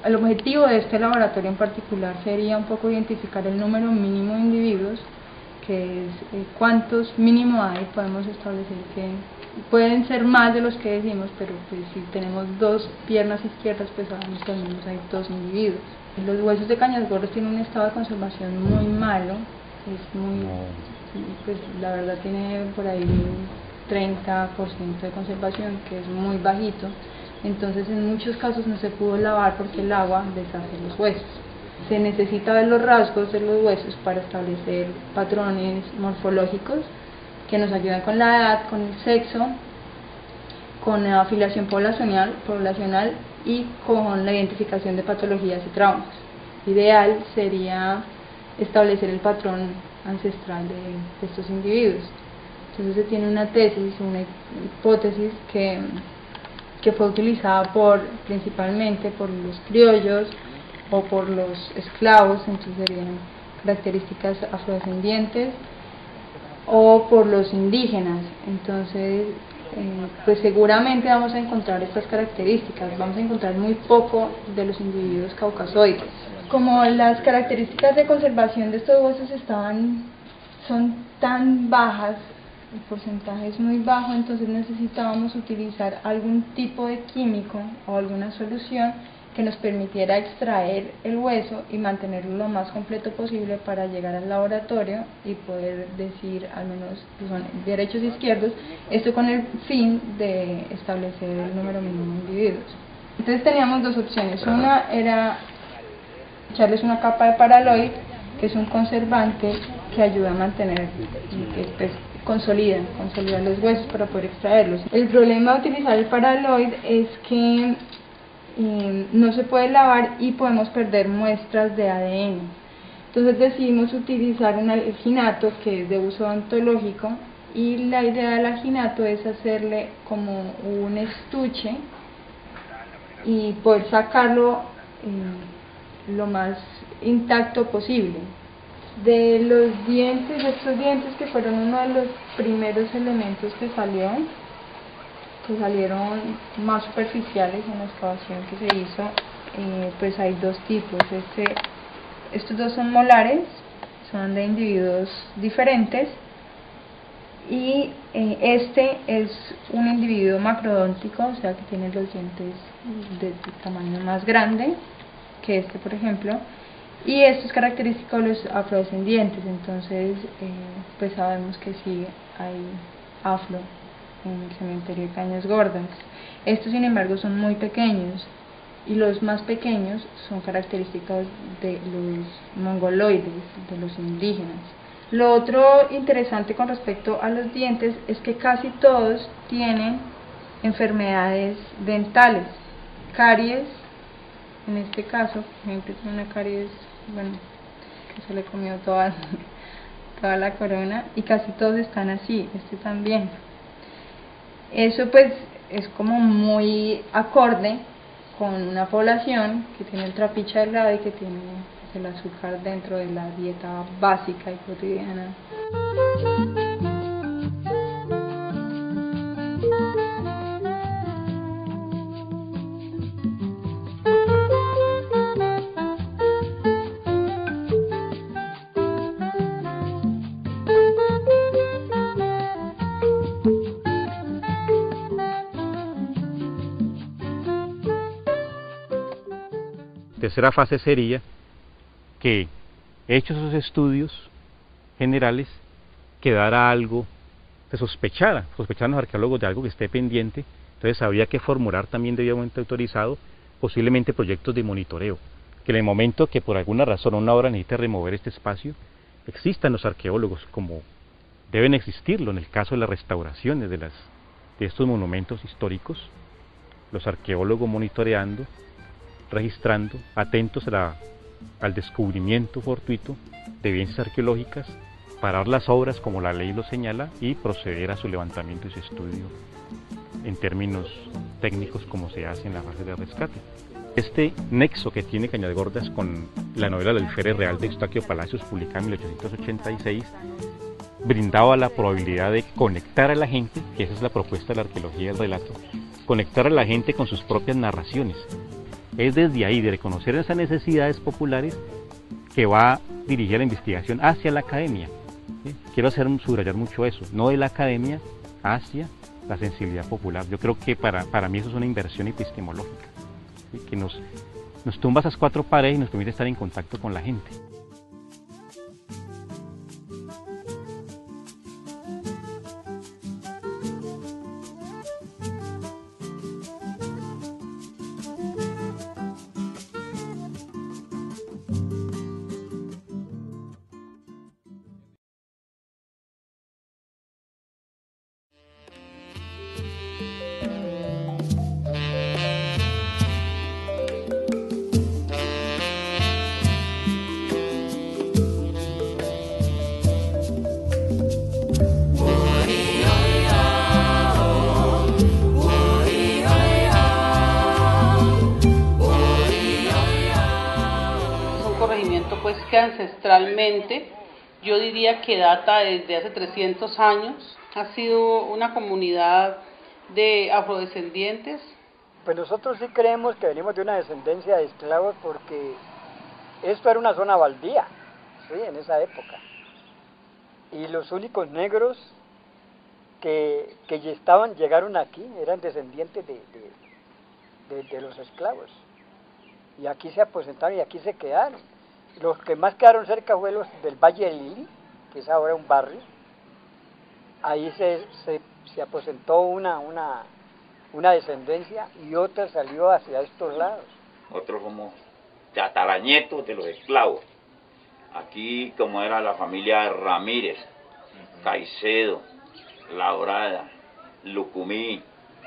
el objetivo de este laboratorio en particular sería un poco identificar el número mínimo de individuos, que es cuántos mínimo hay. Podemos establecer que pueden ser más de los que decimos, pero pues si tenemos 2 piernas izquierdas, pues sabemos que al menos hay 2 individuos. Los huesos de Cañas-Gordas tienen un estado de conservación muy malo, es muy, pues la verdad tiene por ahí un 30% de conservación, que es muy bajito. Entonces en muchos casos no se pudo lavar porque el agua deshace los huesos. Se necesita ver los rasgos de los huesos para establecer patrones morfológicos que nos ayudan con la edad, con el sexo, con la afiliación poblacional y con la identificación de patologías y traumas. Ideal sería establecer el patrón ancestral de estos individuos. Entonces se tiene una tesis, una hipótesis que fue utilizada principalmente por los criollos o por los esclavos, entonces serían características afrodescendientes, o por los indígenas. Entonces pues seguramente vamos a encontrar estas características, vamos a encontrar muy poco de los individuos caucasoides. Como las características de conservación de estos huesos son tan bajas, el porcentaje es muy bajo, entonces necesitábamos utilizar algún tipo de químico o alguna solución que nos permitiera extraer el hueso y mantenerlo lo más completo posible para llegar al laboratorio y poder decir al menos que son derechos e izquierdos, esto con el fin de establecer el número mínimo de individuos. Entonces teníamos 2 opciones, una era echarles una capa de paraloid, que es un conservante que ayuda a mantener, que pues, consolida los huesos para poder extraerlos. El problema de utilizar el paraloid es que no se puede lavar y podemos perder muestras de ADN. Entonces decidimos utilizar un alginato que es de uso odontológico, y la idea del alginato es hacerle como un estuche y poder sacarlo lo más intacto posible. De los dientes, estos dientes que fueron uno de los primeros elementos que salieron más superficiales en la excavación que se hizo, pues hay 2 tipos. Estos 2 son molares, son de individuos diferentes, y este es un individuo macrodóntico, o sea que tiene los dientes de tamaño más grande que este, por ejemplo, y esto es característico de los afrodescendientes. Entonces pues sabemos que sí hay afro en el cementerio de Cañas-Gordas. Estos sin embargo son muy pequeños, y los más pequeños son características de los mongoloides, de los indígenas. Lo otro interesante con respecto a los dientes es que casi todos tienen enfermedades dentales, caries. En este caso, por ejemplo, tiene una caries, bueno, que se le comió toda la corona, y casi todos están así, este también. Eso pues es como muy acorde con una población que tiene el trapiche al lado y que tiene el azúcar dentro de la dieta básica y cotidiana. Tercera fase sería que, hechos esos estudios generales, quedara algo, se sospecharan los arqueólogos de algo que esté pendiente. Entonces habría que formular también debidamente autorizado posiblemente proyectos de monitoreo, que en el momento que por alguna razón una obra necesite remover este espacio, existan los arqueólogos, como deben existirlo en el caso de las restauraciones de estos monumentos históricos, los arqueólogos monitoreando, registrando, atentos al descubrimiento fortuito de evidencias arqueológicas, parar las obras como la ley lo señala y proceder a su levantamiento y su estudio en términos técnicos como se hace en la fase de rescate. Este nexo que tiene Cañas-Gordas con la novela El alférez real de Eustaquio Palacios, publicada en 1886, brindaba la probabilidad de conectar a la gente, que esa es la propuesta de la arqueología del relato, conectar a la gente con sus propias narraciones. Es desde ahí, de reconocer esas necesidades populares, que va dirigida la investigación hacia la academia. ¿Sí? Quiero subrayar mucho eso, no de la academia hacia la sensibilidad popular. Yo creo que para mí eso es una inversión epistemológica, ¿sí? Que nos tumba esas cuatro paredes y nos permite estar en contacto con la gente. Pues que ancestralmente, yo diría que data desde hace 300 años, ha sido una comunidad de afrodescendientes. Pues nosotros sí creemos que venimos de una descendencia de esclavos porque esto era una zona baldía, ¿sí? En esa época. Y los únicos negros que llegaron aquí eran descendientes de los esclavos. Y aquí se aposentaron y aquí se quedaron. Los que más quedaron cerca fue los del Valle del Lili, que es ahora un barrio. Ahí se aposentó una descendencia y otra salió hacia estos lados. Nosotros somos tataranietos de los esclavos. Aquí, como era la familia Ramírez, Caicedo, Laurada, Lucumí,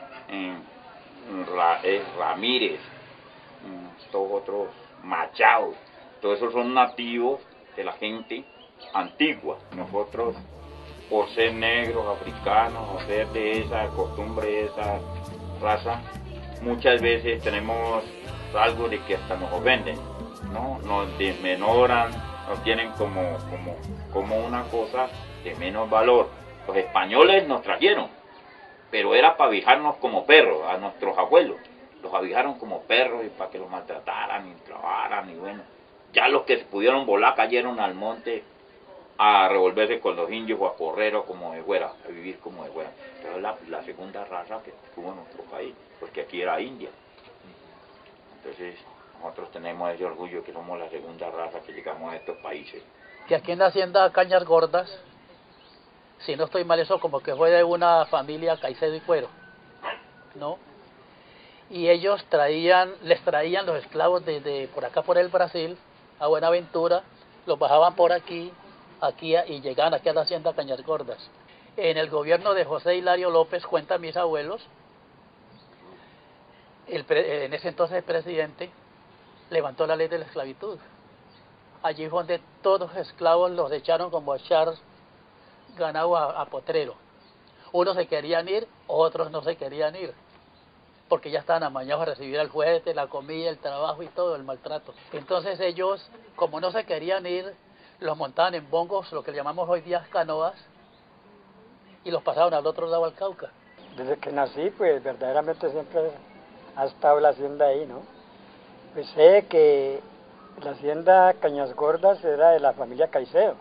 Ramírez, todos otros Machado. Todos esos son nativos de la gente antigua. Nosotros, por ser negros, africanos, o ser de esa costumbre, de esa raza, muchas veces tenemos algo de que hasta nos ofenden, ¿no? Nos desmenoran, nos tienen como una cosa de menos valor. Los españoles nos trajeron, pero era para abijarnos como perros, a nuestros abuelos. Los abijaron como perros y para que los maltrataran y trabajaran y bueno. Ya los que pudieron volar cayeron al monte a revolverse con los indios o a correr o como de fuera, a vivir como de fuera. Entonces la segunda raza que tuvo en nuestro país, porque aquí era India. Entonces nosotros tenemos ese orgullo que somos la segunda raza que llegamos a estos países. Que aquí en la hacienda Cañas Gordas, si no estoy mal, eso como que fue de una familia Caicedo y Cuero, ¿no? Y ellos les traían los esclavos desde por acá por el Brasil, a Buenaventura, los bajaban por aquí y llegaban aquí a la hacienda Cañas Gordas. En el gobierno de José Hilario López, cuentan mis abuelos, en ese entonces el presidente levantó la ley de la esclavitud. Allí fue donde todos los esclavos los echaron como a echar ganado a potrero. Unos se querían ir, otros no se querían ir, porque ya estaban amañados a recibir el juguete, la comida, el trabajo y todo, el maltrato. Entonces ellos, como no se querían ir, los montaban en bongos, lo que llamamos hoy día canoas, y los pasaban al otro lado al Cauca. Desde que nací, pues verdaderamente siempre ha estado la hacienda ahí, ¿no? Pues sé que la hacienda Cañas Gordas era de la familia Caicedo.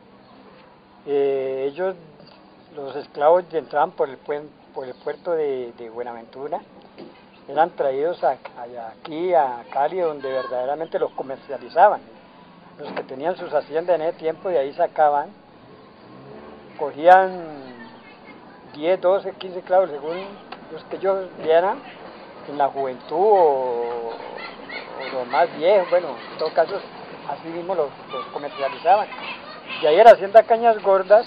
Ellos, los esclavos, entraban por el puerto de Buenaventura, eran traídos aquí a Cali, donde verdaderamente los comercializaban. Los que tenían sus haciendas en ese tiempo, de ahí sacaban, cogían 10, 12, 15 esclavos, según los que ellos vieran, en la juventud o los más viejos, bueno, en todo caso, así mismo los comercializaban. Y ahí en la hacienda Cañas Gordas,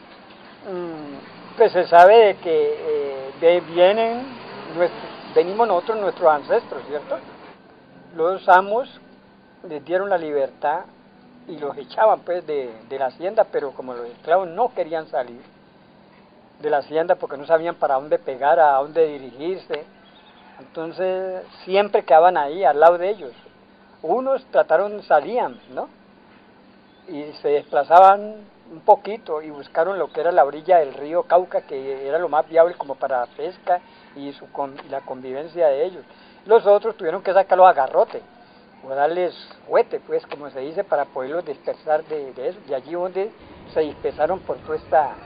pues se sabe de que venimos nosotros, nuestros ancestros, ¿cierto? Los amos les dieron la libertad y los echaban pues de la hacienda, pero como los esclavos no querían salir de la hacienda porque no sabían para dónde pegar, a dónde dirigirse, entonces siempre quedaban ahí al lado de ellos. Unos salían, ¿no? Y se desplazaban un poquito y buscaron lo que era la orilla del río Cauca, que era lo más viable como para la pesca y la convivencia de ellos. Los otros tuvieron que sacarlos a garrote, o darles huete, pues, como se dice, para poderlos dispersar de eso, de allí donde se dispersaron por toda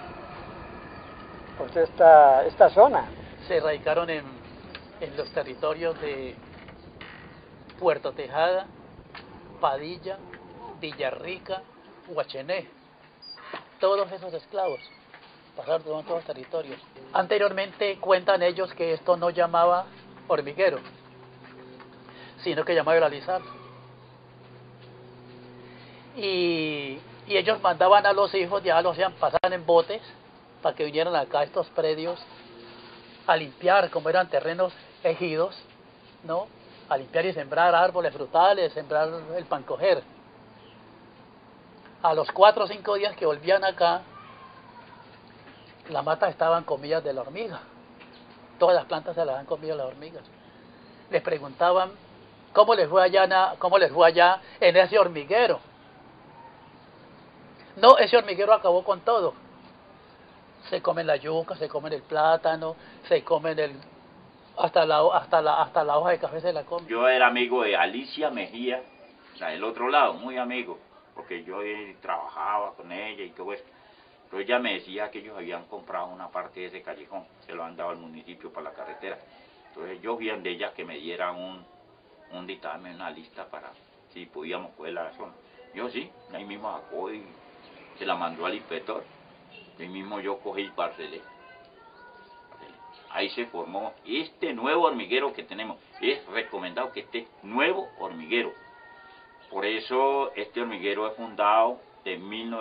esta zona. Se radicaron en los territorios de Puerto Tejada, Padilla, Villarrica, Huachené. Todos esos esclavos pasaron por todos los territorios. Anteriormente cuentan ellos que esto no llamaba hormiguero, sino que llamaba el alisal. Y ellos mandaban a los hijos, ya los hacían pasar en botes para que vinieran acá a estos predios a limpiar, como eran terrenos ejidos, ¿no? A limpiar y sembrar árboles frutales, sembrar el pancoger. A los 4 o 5 días que volvían acá, las matas estaban comidas de la hormiga. Todas las plantas se las han comido las hormigas. Les preguntaban cómo les fue allá en ese hormiguero. No, ese hormiguero acabó con todo. Se comen la yuca, se comen el plátano, se comen hasta la hoja de café se la comen. Yo era amigo de Alicia Mejía, o sea, del otro lado, muy amigo, porque yo trabajaba con ella y todo eso. Entonces ella me decía que ellos habían comprado una parte de ese callejón, se lo han dado al municipio para la carretera. Entonces yo vi de ella que me diera un dictamen, una lista para si podíamos coger la zona. Yo sí, ahí mismo sacó y se la mandó al inspector. Ahí mismo yo cogí y parcelé. Ahí se formó este nuevo hormiguero que tenemos. Es recomendado que este nuevo hormiguero. Por eso este hormiguero es fundado de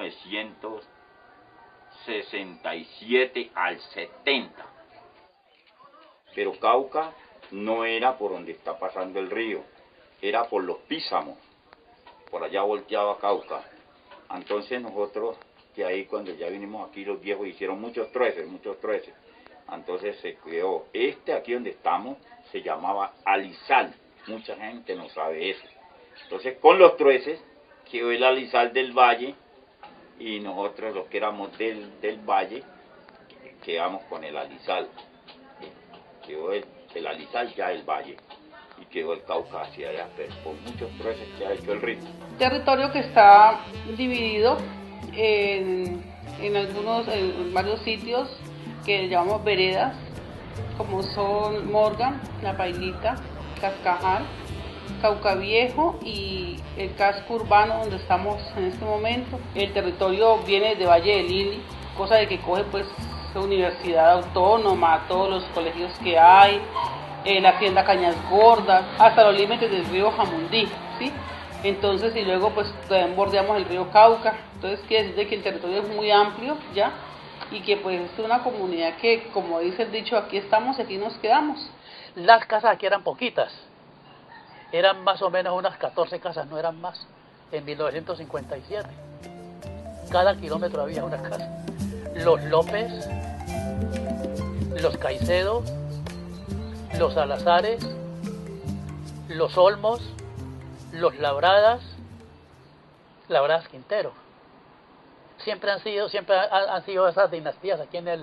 1967 al 70. Pero Cauca no era por donde está pasando el río, era por los Písamos. Por allá volteaba Cauca. Entonces nosotros, que ahí cuando ya vinimos aquí, los viejos hicieron muchos trueces. Entonces se creó, aquí donde estamos, se llamaba alisal. Mucha gente no sabe eso. Entonces con los trueces quedó el alisal del valle y nosotros los que éramos del valle quedamos con el alisal. Quedó el alisal ya el valle y quedó el Cauca hacia allá, pero por muchos trueces que ha hecho el río. Territorio que está dividido en varios sitios que llamamos veredas, como son Morgan, La Pailita, Cascajal, Cauca Viejo y el casco urbano donde estamos en este momento. El territorio viene de Valle del Lili, cosa de que coge pues la Universidad Autónoma, todos los colegios que hay, la Hacienda Cañas Gordas, hasta los límites del río Jamundí, ¿sí? Entonces, y luego pues también bordeamos el río Cauca. Entonces quiere decir que el territorio es muy amplio ya, y que pues es una comunidad que, como dice el dicho, aquí estamos y aquí nos quedamos. Las casas aquí eran poquitas, eran más o menos unas 14 casas, no eran más, en 1957. Cada kilómetro había una casa. Los López, los Caicedo, los Salazares, los Olmos, los Labradas Quintero. Siempre han sido esas dinastías aquí en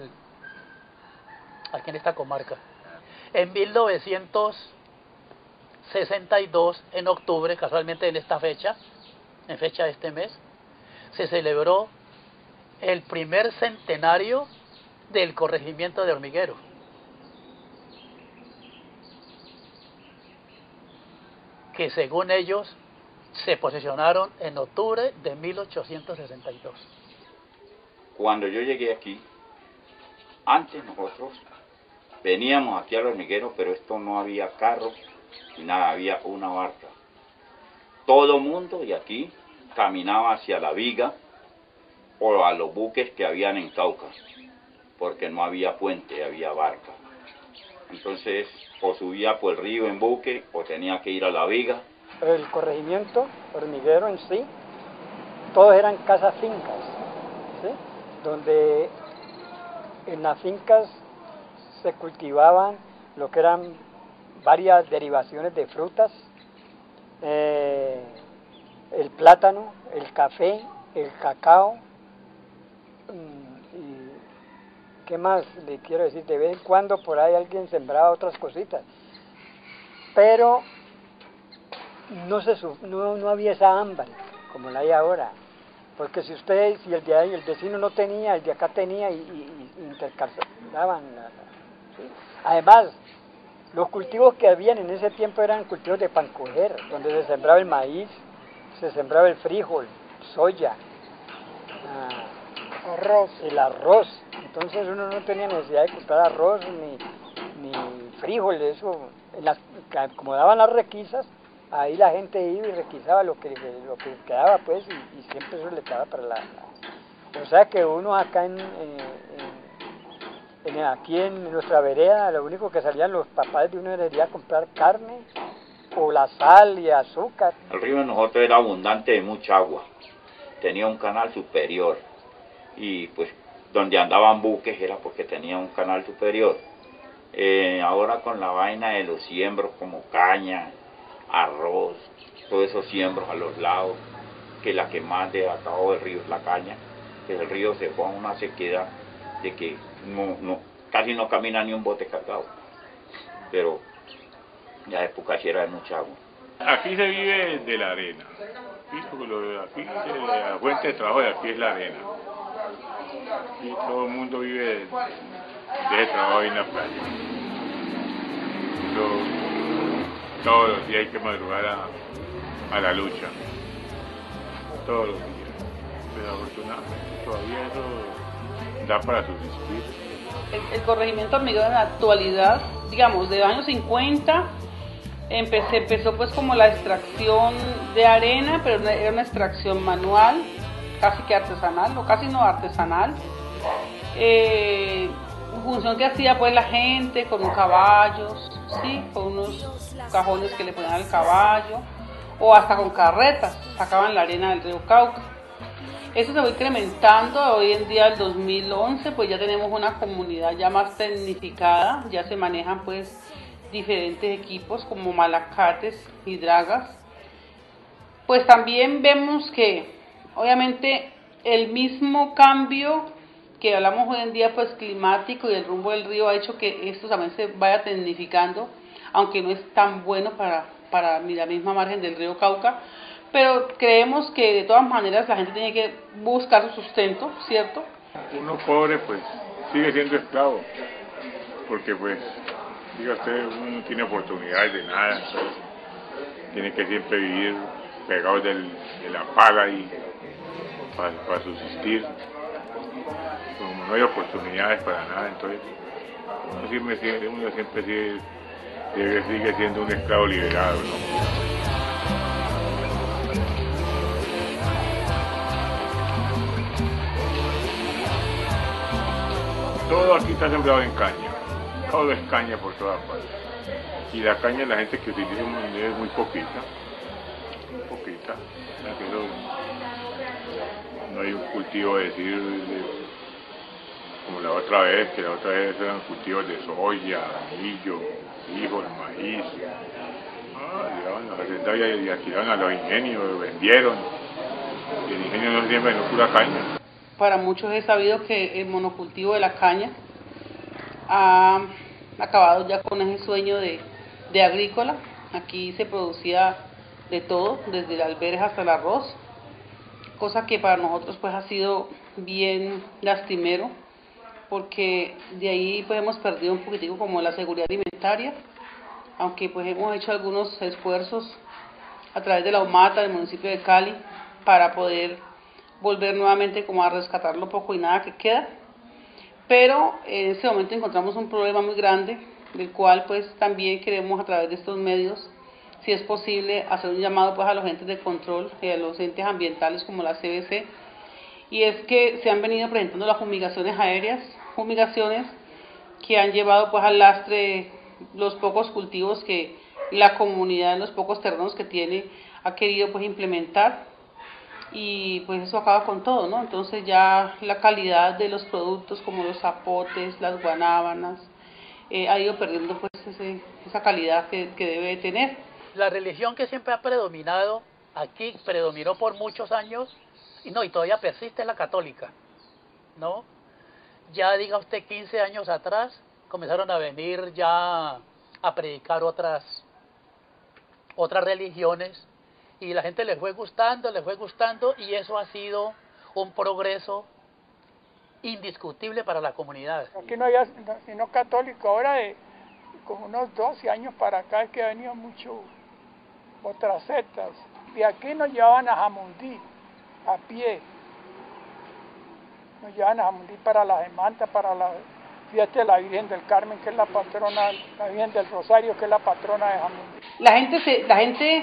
esta comarca. En 1962, en octubre, casualmente en esta fecha, en fecha de este mes, se celebró el primer centenario del corregimiento de Hormiguero. Que según ellos se posesionaron en octubre de 1862. Cuando yo llegué aquí, antes nosotros veníamos aquí al hormiguero, pero esto no había carro y nada, había una barca. Todo mundo de aquí caminaba hacia la viga o a los buques que habían en Cauca, porque no había puente, había barca. Entonces, o subía por el río en buque, o tenía que ir a la viga. El corregimiento hormiguero en sí, todos eran casas fincas, ¿sí? Donde en las fincas se cultivaban lo que eran varias derivaciones de frutas, el plátano, el café, el cacao, y ¿qué más le quiero decir? De vez en cuando por ahí alguien sembraba otras cositas. pero no había esa hambre como la hay ahora. Porque si el vecino no tenía, el de acá tenía y intercambiaban. ¿Sí? Además, los cultivos que habían en ese tiempo eran cultivos de pancoger, donde se sembraba el maíz, se sembraba el frijol, soya, el arroz. Entonces uno no tenía necesidad de comprar arroz ni frijol, eso. Como daban las requisas, ahí la gente iba y requisaba lo que quedaba, pues, y siempre eso le quedaba para O sea que uno acá aquí en nuestra vereda, lo único que salían los papás de uno era ir a comprar carne, o la sal y azúcar. El río de nosotros era abundante de mucha agua, tenía un canal superior, y pues donde andaban buques era porque tenía un canal superior. Ahora con la vaina de los siembros como caña, arroz, todos esos siembros a los lados, que la que más de acá del río es la caña, que el río se fue a una sequedad de que casi no camina ni un bote cargado, pero ya época sí era de mucha agua. Aquí se vive de la arena, aquí la fuente de trabajo de aquí es la arena, y todo el mundo vive de ese trabajo ahí en la playa. Todos los días hay que madrugar a la lucha, todos los días, pero afortunadamente todavía eso da para subsistir. El corregimiento hormiguero en la actualidad, digamos, de los años 50, empezó pues como la extracción de arena, pero era una extracción manual, casi que artesanal, o casi no artesanal, función que hacía pues la gente con caballos, ¿sí? Con unos cajones que le ponían al caballo, o hasta con carretas, sacaban la arena del río Cauca. Eso se va incrementando. Hoy en día, el 2011, pues ya tenemos una comunidad ya más tecnificada, ya se manejan pues diferentes equipos como malacates y dragas. Pues también vemos que obviamente el mismo cambio que hablamos hoy en día pues climático y el rumbo del río ha hecho que esto también se vaya tecnificando, aunque no es tan bueno para la misma margen del río Cauca. Pero creemos que de todas maneras la gente tiene que buscar su sustento, ¿cierto? Uno pobre pues sigue siendo esclavo, porque pues, diga usted, uno no tiene oportunidades de nada, entonces tiene que siempre vivir pegado de la pala y para subsistir. Como no hay oportunidades para nada, entonces uno siempre sigue siendo un esclavo liberado, ¿no? Todo aquí está sembrado en caña, todo es caña por todas partes. Y la caña la gente que utiliza es muy poquita. No hay un cultivo de decir como la otra vez, que la otra vez eran cultivos de soya, millo, frijol, maíz. Llegaban a la hacienda y alquilaban a los ingenios, vendieron. Y el ingenio no siembra en pura caña. Para muchos es sabido que el monocultivo de la caña ha acabado ya con ese sueño de agrícola. Aquí se producía de todo, desde el alberja hasta el arroz, cosa que para nosotros pues ha sido bien lastimero, porque de ahí pues hemos perdido un poquitico como la seguridad alimentaria, aunque pues hemos hecho algunos esfuerzos a través de la UMATA del municipio de Cali para poder volver nuevamente como a rescatar lo poco y nada que queda, pero en este momento encontramos un problema muy grande, del cual pues también queremos a través de estos medios, si es posible, hacer un llamado pues a los entes de control y a los entes ambientales como la CBC, y es que se han venido presentando las fumigaciones aéreas, fumigaciones que han llevado pues al lastre los pocos cultivos que la comunidad en los pocos terrenos que tiene ha querido pues implementar, y pues eso acaba con todo, ¿no? Entonces ya la calidad de los productos como los zapotes, las guanábanas, ha ido perdiendo pues esa calidad que debe tener. La religión que siempre ha predominado aquí, predominó por muchos años, y todavía persiste, es la católica, ¿no? Ya diga usted 15 años atrás comenzaron a venir ya a predicar otras otras religiones, y la gente les fue gustando, y eso ha sido un progreso indiscutible para la comunidad. Aquí no había sino católico, ahora de como unos 12 años para acá es que ha venido mucho otras sectas. De aquí nos llevaban a Jamundí, a pie. Nos llevan a Jamundí para la Semanta, para la fiesta de la Virgen del Carmen, que es la patrona, la Virgen del Rosario, que es la patrona de Jamundí. La gente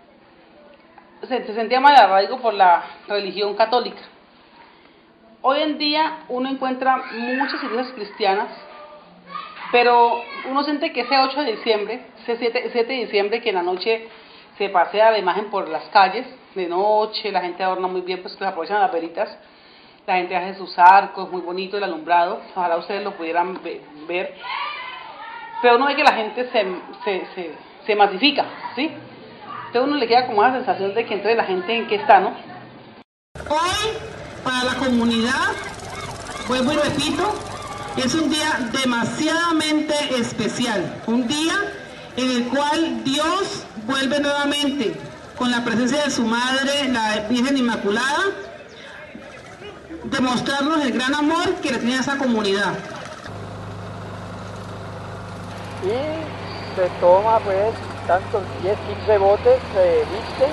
se sentía mal arraigo por la religión católica. Hoy en día uno encuentra muchas iglesias cristianas, pero uno siente que ese 8 de diciembre, ese 7 de diciembre, que en la noche se pasea la imagen por las calles, de noche, la gente adorna muy bien, pues que aprovechan las velitas, la gente hace sus arcos, muy bonito el alumbrado, ojalá ustedes lo pudieran ver, pero uno ve que la gente se masifica, ¿sí? Entonces uno le queda como la sensación de que entonces la gente en qué está, ¿no? Hoy, para la comunidad, vuelvo y repito, es un día demasiadamente especial, un día en el cual Dios vuelve nuevamente con la presencia de su Madre, la Virgen Inmaculada, demostrarnos el gran amor que le tiene a esa comunidad. Y se toma pues tantos 10, 15 botes, se viste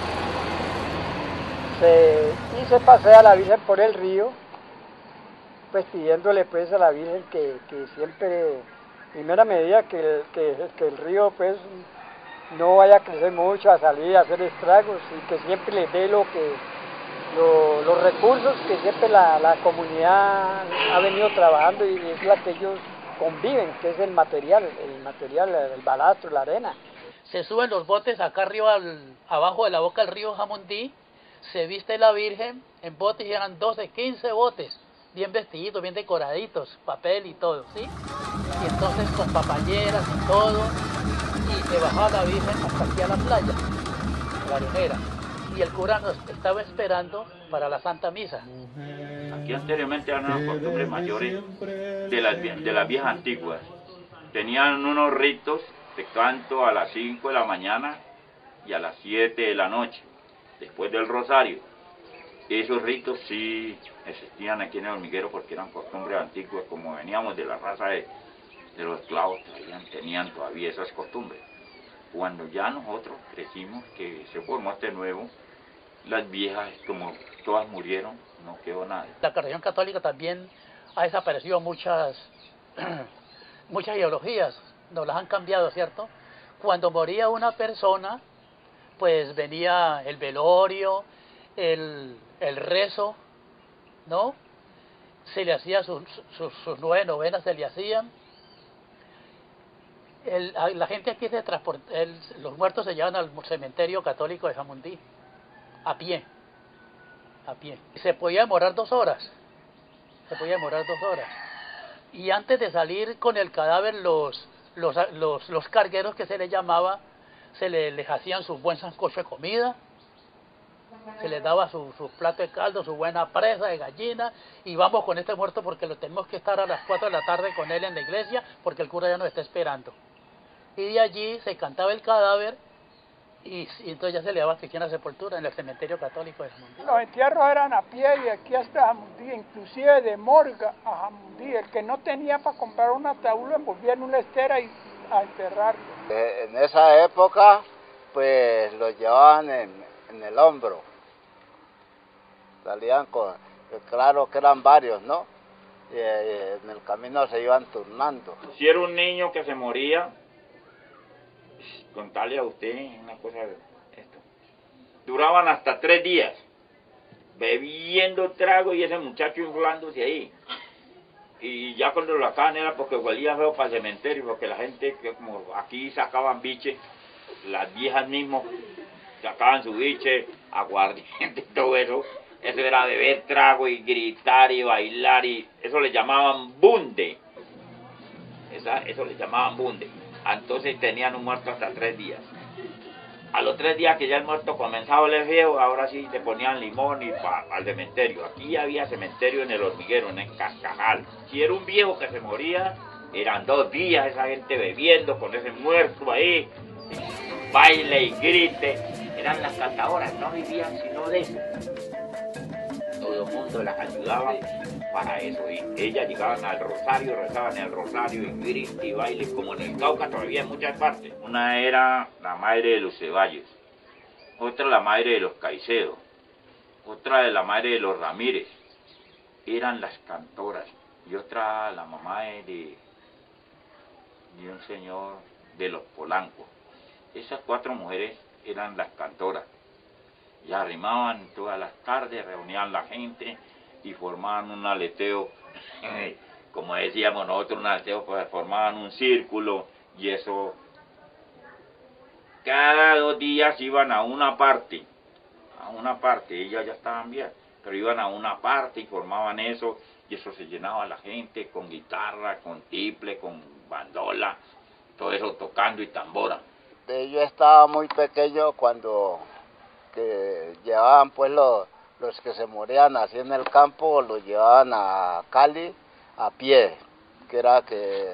y se pasea a la Virgen por el río, pues pidiéndole pues a la Virgen que siempre, primera medida, que el río pues no vaya a crecer mucho, a salir, a hacer estragos, y que siempre les dé los recursos que siempre la comunidad ha venido trabajando, y es la que ellos conviven, que es el material, el balastro, la arena. Se suben los botes acá arriba, abajo de la boca del río Jamundí, se viste la Virgen en botes, y eran 12, 15 botes, bien vestiditos, bien decoraditos, papel y todo, ¿sí? Y entonces con papayeras y todo, y se bajaba la Virgen hasta aquí a la playa, a la arenera, y el cura nos estaba esperando para la Santa Misa. Aquí anteriormente eran unas costumbres mayores de las viejas antiguas. Tenían unos ritos de canto a las 5 de la mañana y a las 7 de la noche, después del rosario. Esos ritos sí existían aquí en el hormiguero porque eran costumbres antiguas, como veníamos de la raza de los esclavos, tenían todavía esas costumbres. Cuando ya nosotros crecimos, que se formó este nuevo, las viejas, como todas murieron, no quedó nada. La religión católica también ha desaparecido muchas ideologías, nos las han cambiado, ¿cierto? Cuando moría una persona, pues venía el velorio, el rezo, ¿no? Se le hacía sus 9 novenas, se le hacían. La gente aquí se transporta, los muertos se llevan al cementerio católico de Jamundí, a pie. Se podía demorar 2 horas, y antes de salir con el cadáver, los cargueros, que se les llamaba, les hacían su buen sancocho de comida, se les daba su plato de caldo, su buena presa de gallina, y vamos con este muerto porque lo tenemos que estar a las 4 de la tarde con él en la iglesia, porque el cura ya nos está esperando. Y de allí se cantaba el cadáver, y entonces ya se le daba cristiana sepultura en el cementerio católico de Jamundí. Los entierros eran a pie, y aquí hasta Jamundí, inclusive de Morga a Jamundí. El que no tenía para comprar un ataúd lo envolvía en una estera y a enterrarlo. En esa época, pues los llevaban en el hombro. Salían claro que eran varios, ¿no? Y en el camino se iban turnando. Si era un niño que se moría, contarle a usted una cosa de esto. Duraban hasta 3 días bebiendo trago y ese muchacho inflándose ahí. Y ya cuando lo sacaban era porque huelía feo para el cementerio, porque la gente, que como aquí sacaban biche, las viejas mismas sacaban su biche, aguardiente y todo eso. Eso era beber trago y gritar y bailar, y eso le llamaban bunde. Eso le llamaban bunde. Entonces tenían un muerto hasta 3 días. A los 3 días que ya el muerto comenzaba a oler feo, ahora sí se ponían limón y al cementerio. Aquí había cementerio en el hormiguero, en el Cascajal. Si era un viejo que se moría, eran 2 días esa gente bebiendo con ese muerto ahí. baile y grite, eran las cantadoras, no vivían sino de eso. Todo el mundo las ayudaba para eso, y ellas llegaban al rosario, rezaban el rosario y grite y baile, como en el Cauca todavía en muchas partes. Una era la madre de los Ceballos, otra la madre de los Caicedo, otra de la madre de los Ramírez, eran las cantoras, y otra la mamá de un señor de los Polanco. Esas 4 mujeres eran las cantoras. Y arrimaban todas las tardes, reunían la gente y formaban un aleteo, como decíamos nosotros, un aleteo, pues formaban un círculo, y eso, cada 2 días iban a una parte, ellas ya estaban bien, pero iban a una parte y formaban eso, y eso se llenaba la gente con guitarra, con tiple, con bandola, todo eso tocando y tambora. Yo estaba muy pequeño cuando que llevaban pues los que se morían así en el campo, los llevaban a Cali a pie, que era que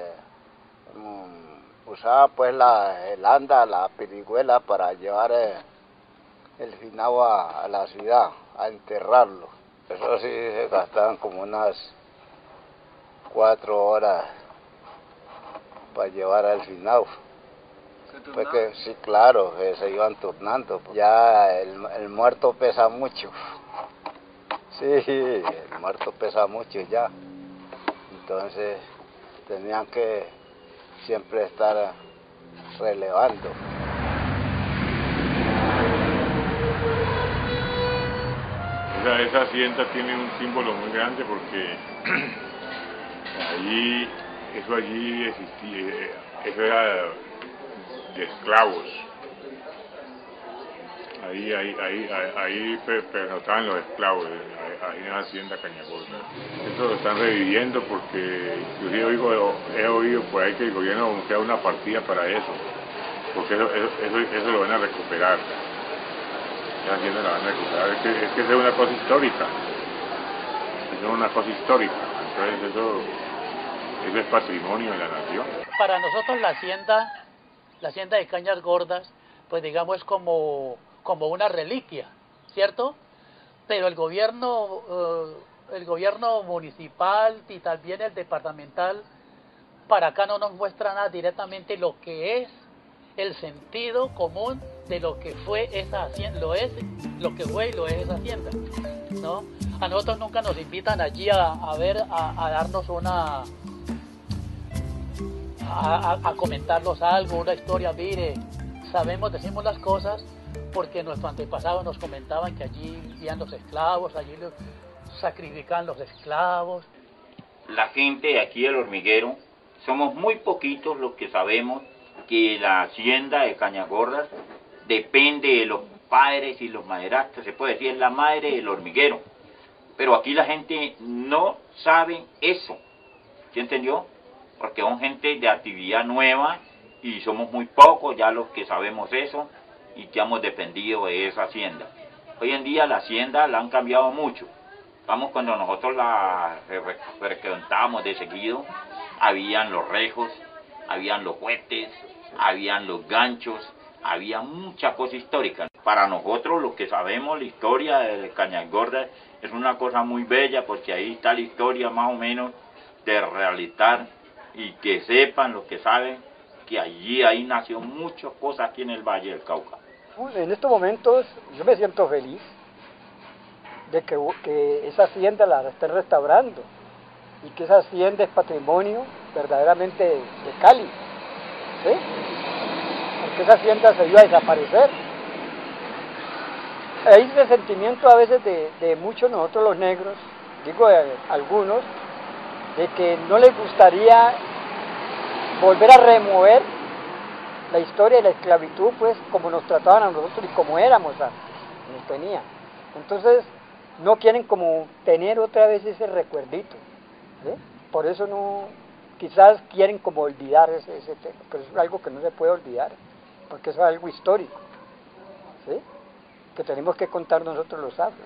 usaban pues el anda, la pirigüela para llevar el finado a la ciudad, a enterrarlo. Eso sí se gastaban como unas 4 horas para llevar al finado. Pues que, sí, claro, que se iban turnando. Ya el muerto pesa mucho. Sí, el muerto pesa mucho ya. Entonces tenían que siempre estar relevando. Esa hacienda tiene un símbolo muy grande porque allí existía, eso era de esclavos. Ahí pernotaban los esclavos, ahí en la hacienda Cañagorda. Eso lo están reviviendo porque inclusive he oído por ahí que el gobierno anuncia una partida para eso, porque eso lo van a recuperar. La hacienda la van a recuperar, es que es una cosa histórica, entonces eso es patrimonio de la nación. Para nosotros la hacienda de Cañas Gordas, pues digamos es como una reliquia, ¿cierto? Pero el gobierno municipal y también el departamental, para acá no nos muestra nada directamente lo que es el sentido común de lo que fue esa hacienda, lo que fue y lo es esa hacienda, ¿no? A nosotros nunca nos invitan allí a darnos a comentarnos algo, una historia. Mire, decimos las cosas porque nuestros antepasados nos comentaban que allí vivían los esclavos, allí sacrificaban los esclavos. La gente de aquí del Hormiguero, somos muy poquitos los que sabemos que la hacienda de Cañagordas depende de los padres y los maderastas, se puede decir, es la madre del hormiguero. Pero aquí la gente no sabe eso, ¿sí entendió? Porque son gente de actividad nueva y somos muy pocos ya los que sabemos eso y que hemos dependido de esa hacienda. Hoy en día la hacienda la han cambiado mucho. Vamos, cuando nosotros la frecuentábamos de seguido, habían los rejos, habían los juetes, habían los ganchos, había mucha cosa histórica. Para nosotros, los que sabemos la historia de Cañagorda, es una cosa muy bella, porque ahí está la historia más o menos de realizar, y que sepan los que saben que ahí nació muchas cosas aquí en el Valle del Cauca. En estos momentos yo me siento feliz de que esa hacienda la estén restaurando y que esa hacienda es patrimonio verdaderamente de Cali, ¿sí? Porque esa hacienda se iba a desaparecer. Hay resentimiento a veces de muchos nosotros los negros, digo algunos, de que no les gustaría volver a remover la historia de la esclavitud, pues como nos trataban a nosotros y como éramos antes, nos tenían. Entonces no quieren como tener otra vez ese recuerdito, ¿sí? Por eso no, quizás quieren como olvidar ese tema, pero es algo que no se puede olvidar, porque eso es algo histórico, ¿sí? Que tenemos que contar nosotros los sabios.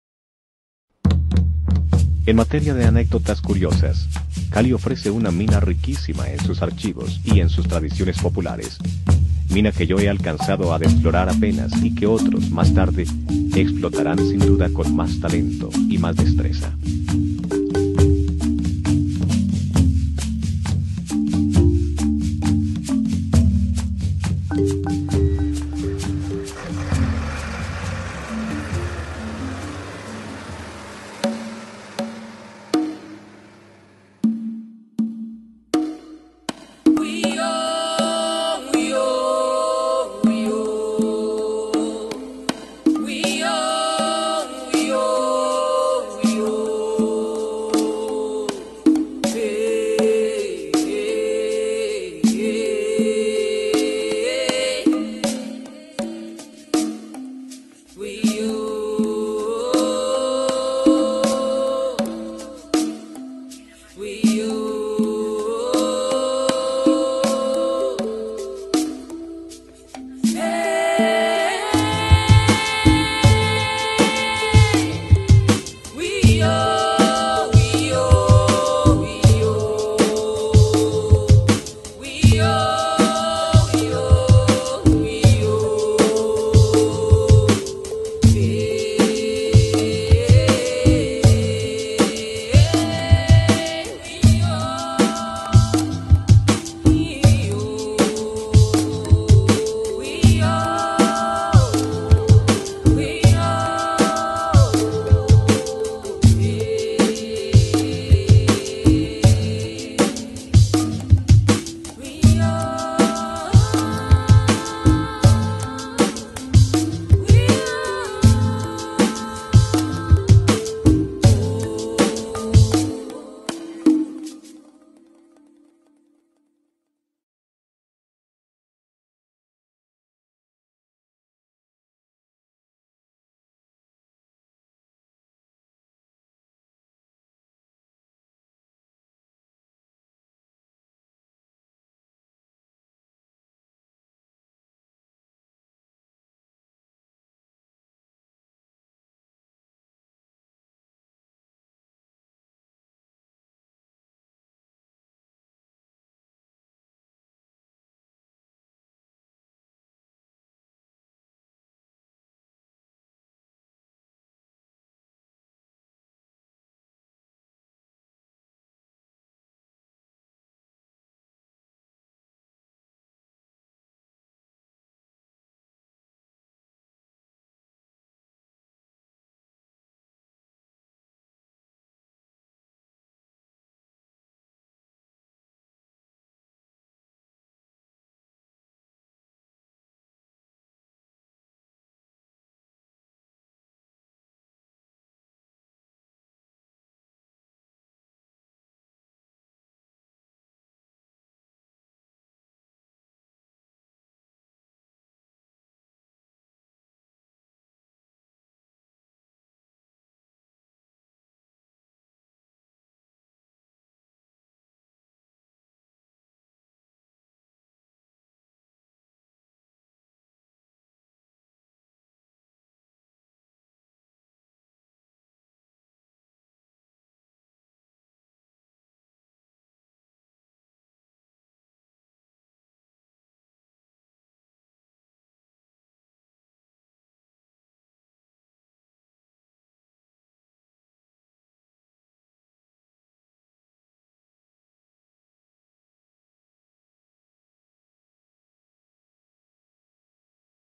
En materia de anécdotas curiosas, Cali ofrece una mina riquísima en sus archivos y en sus tradiciones populares. mina que yo he alcanzado a explorar apenas y que otros, más tarde, explotarán sin duda con más talento y más destreza.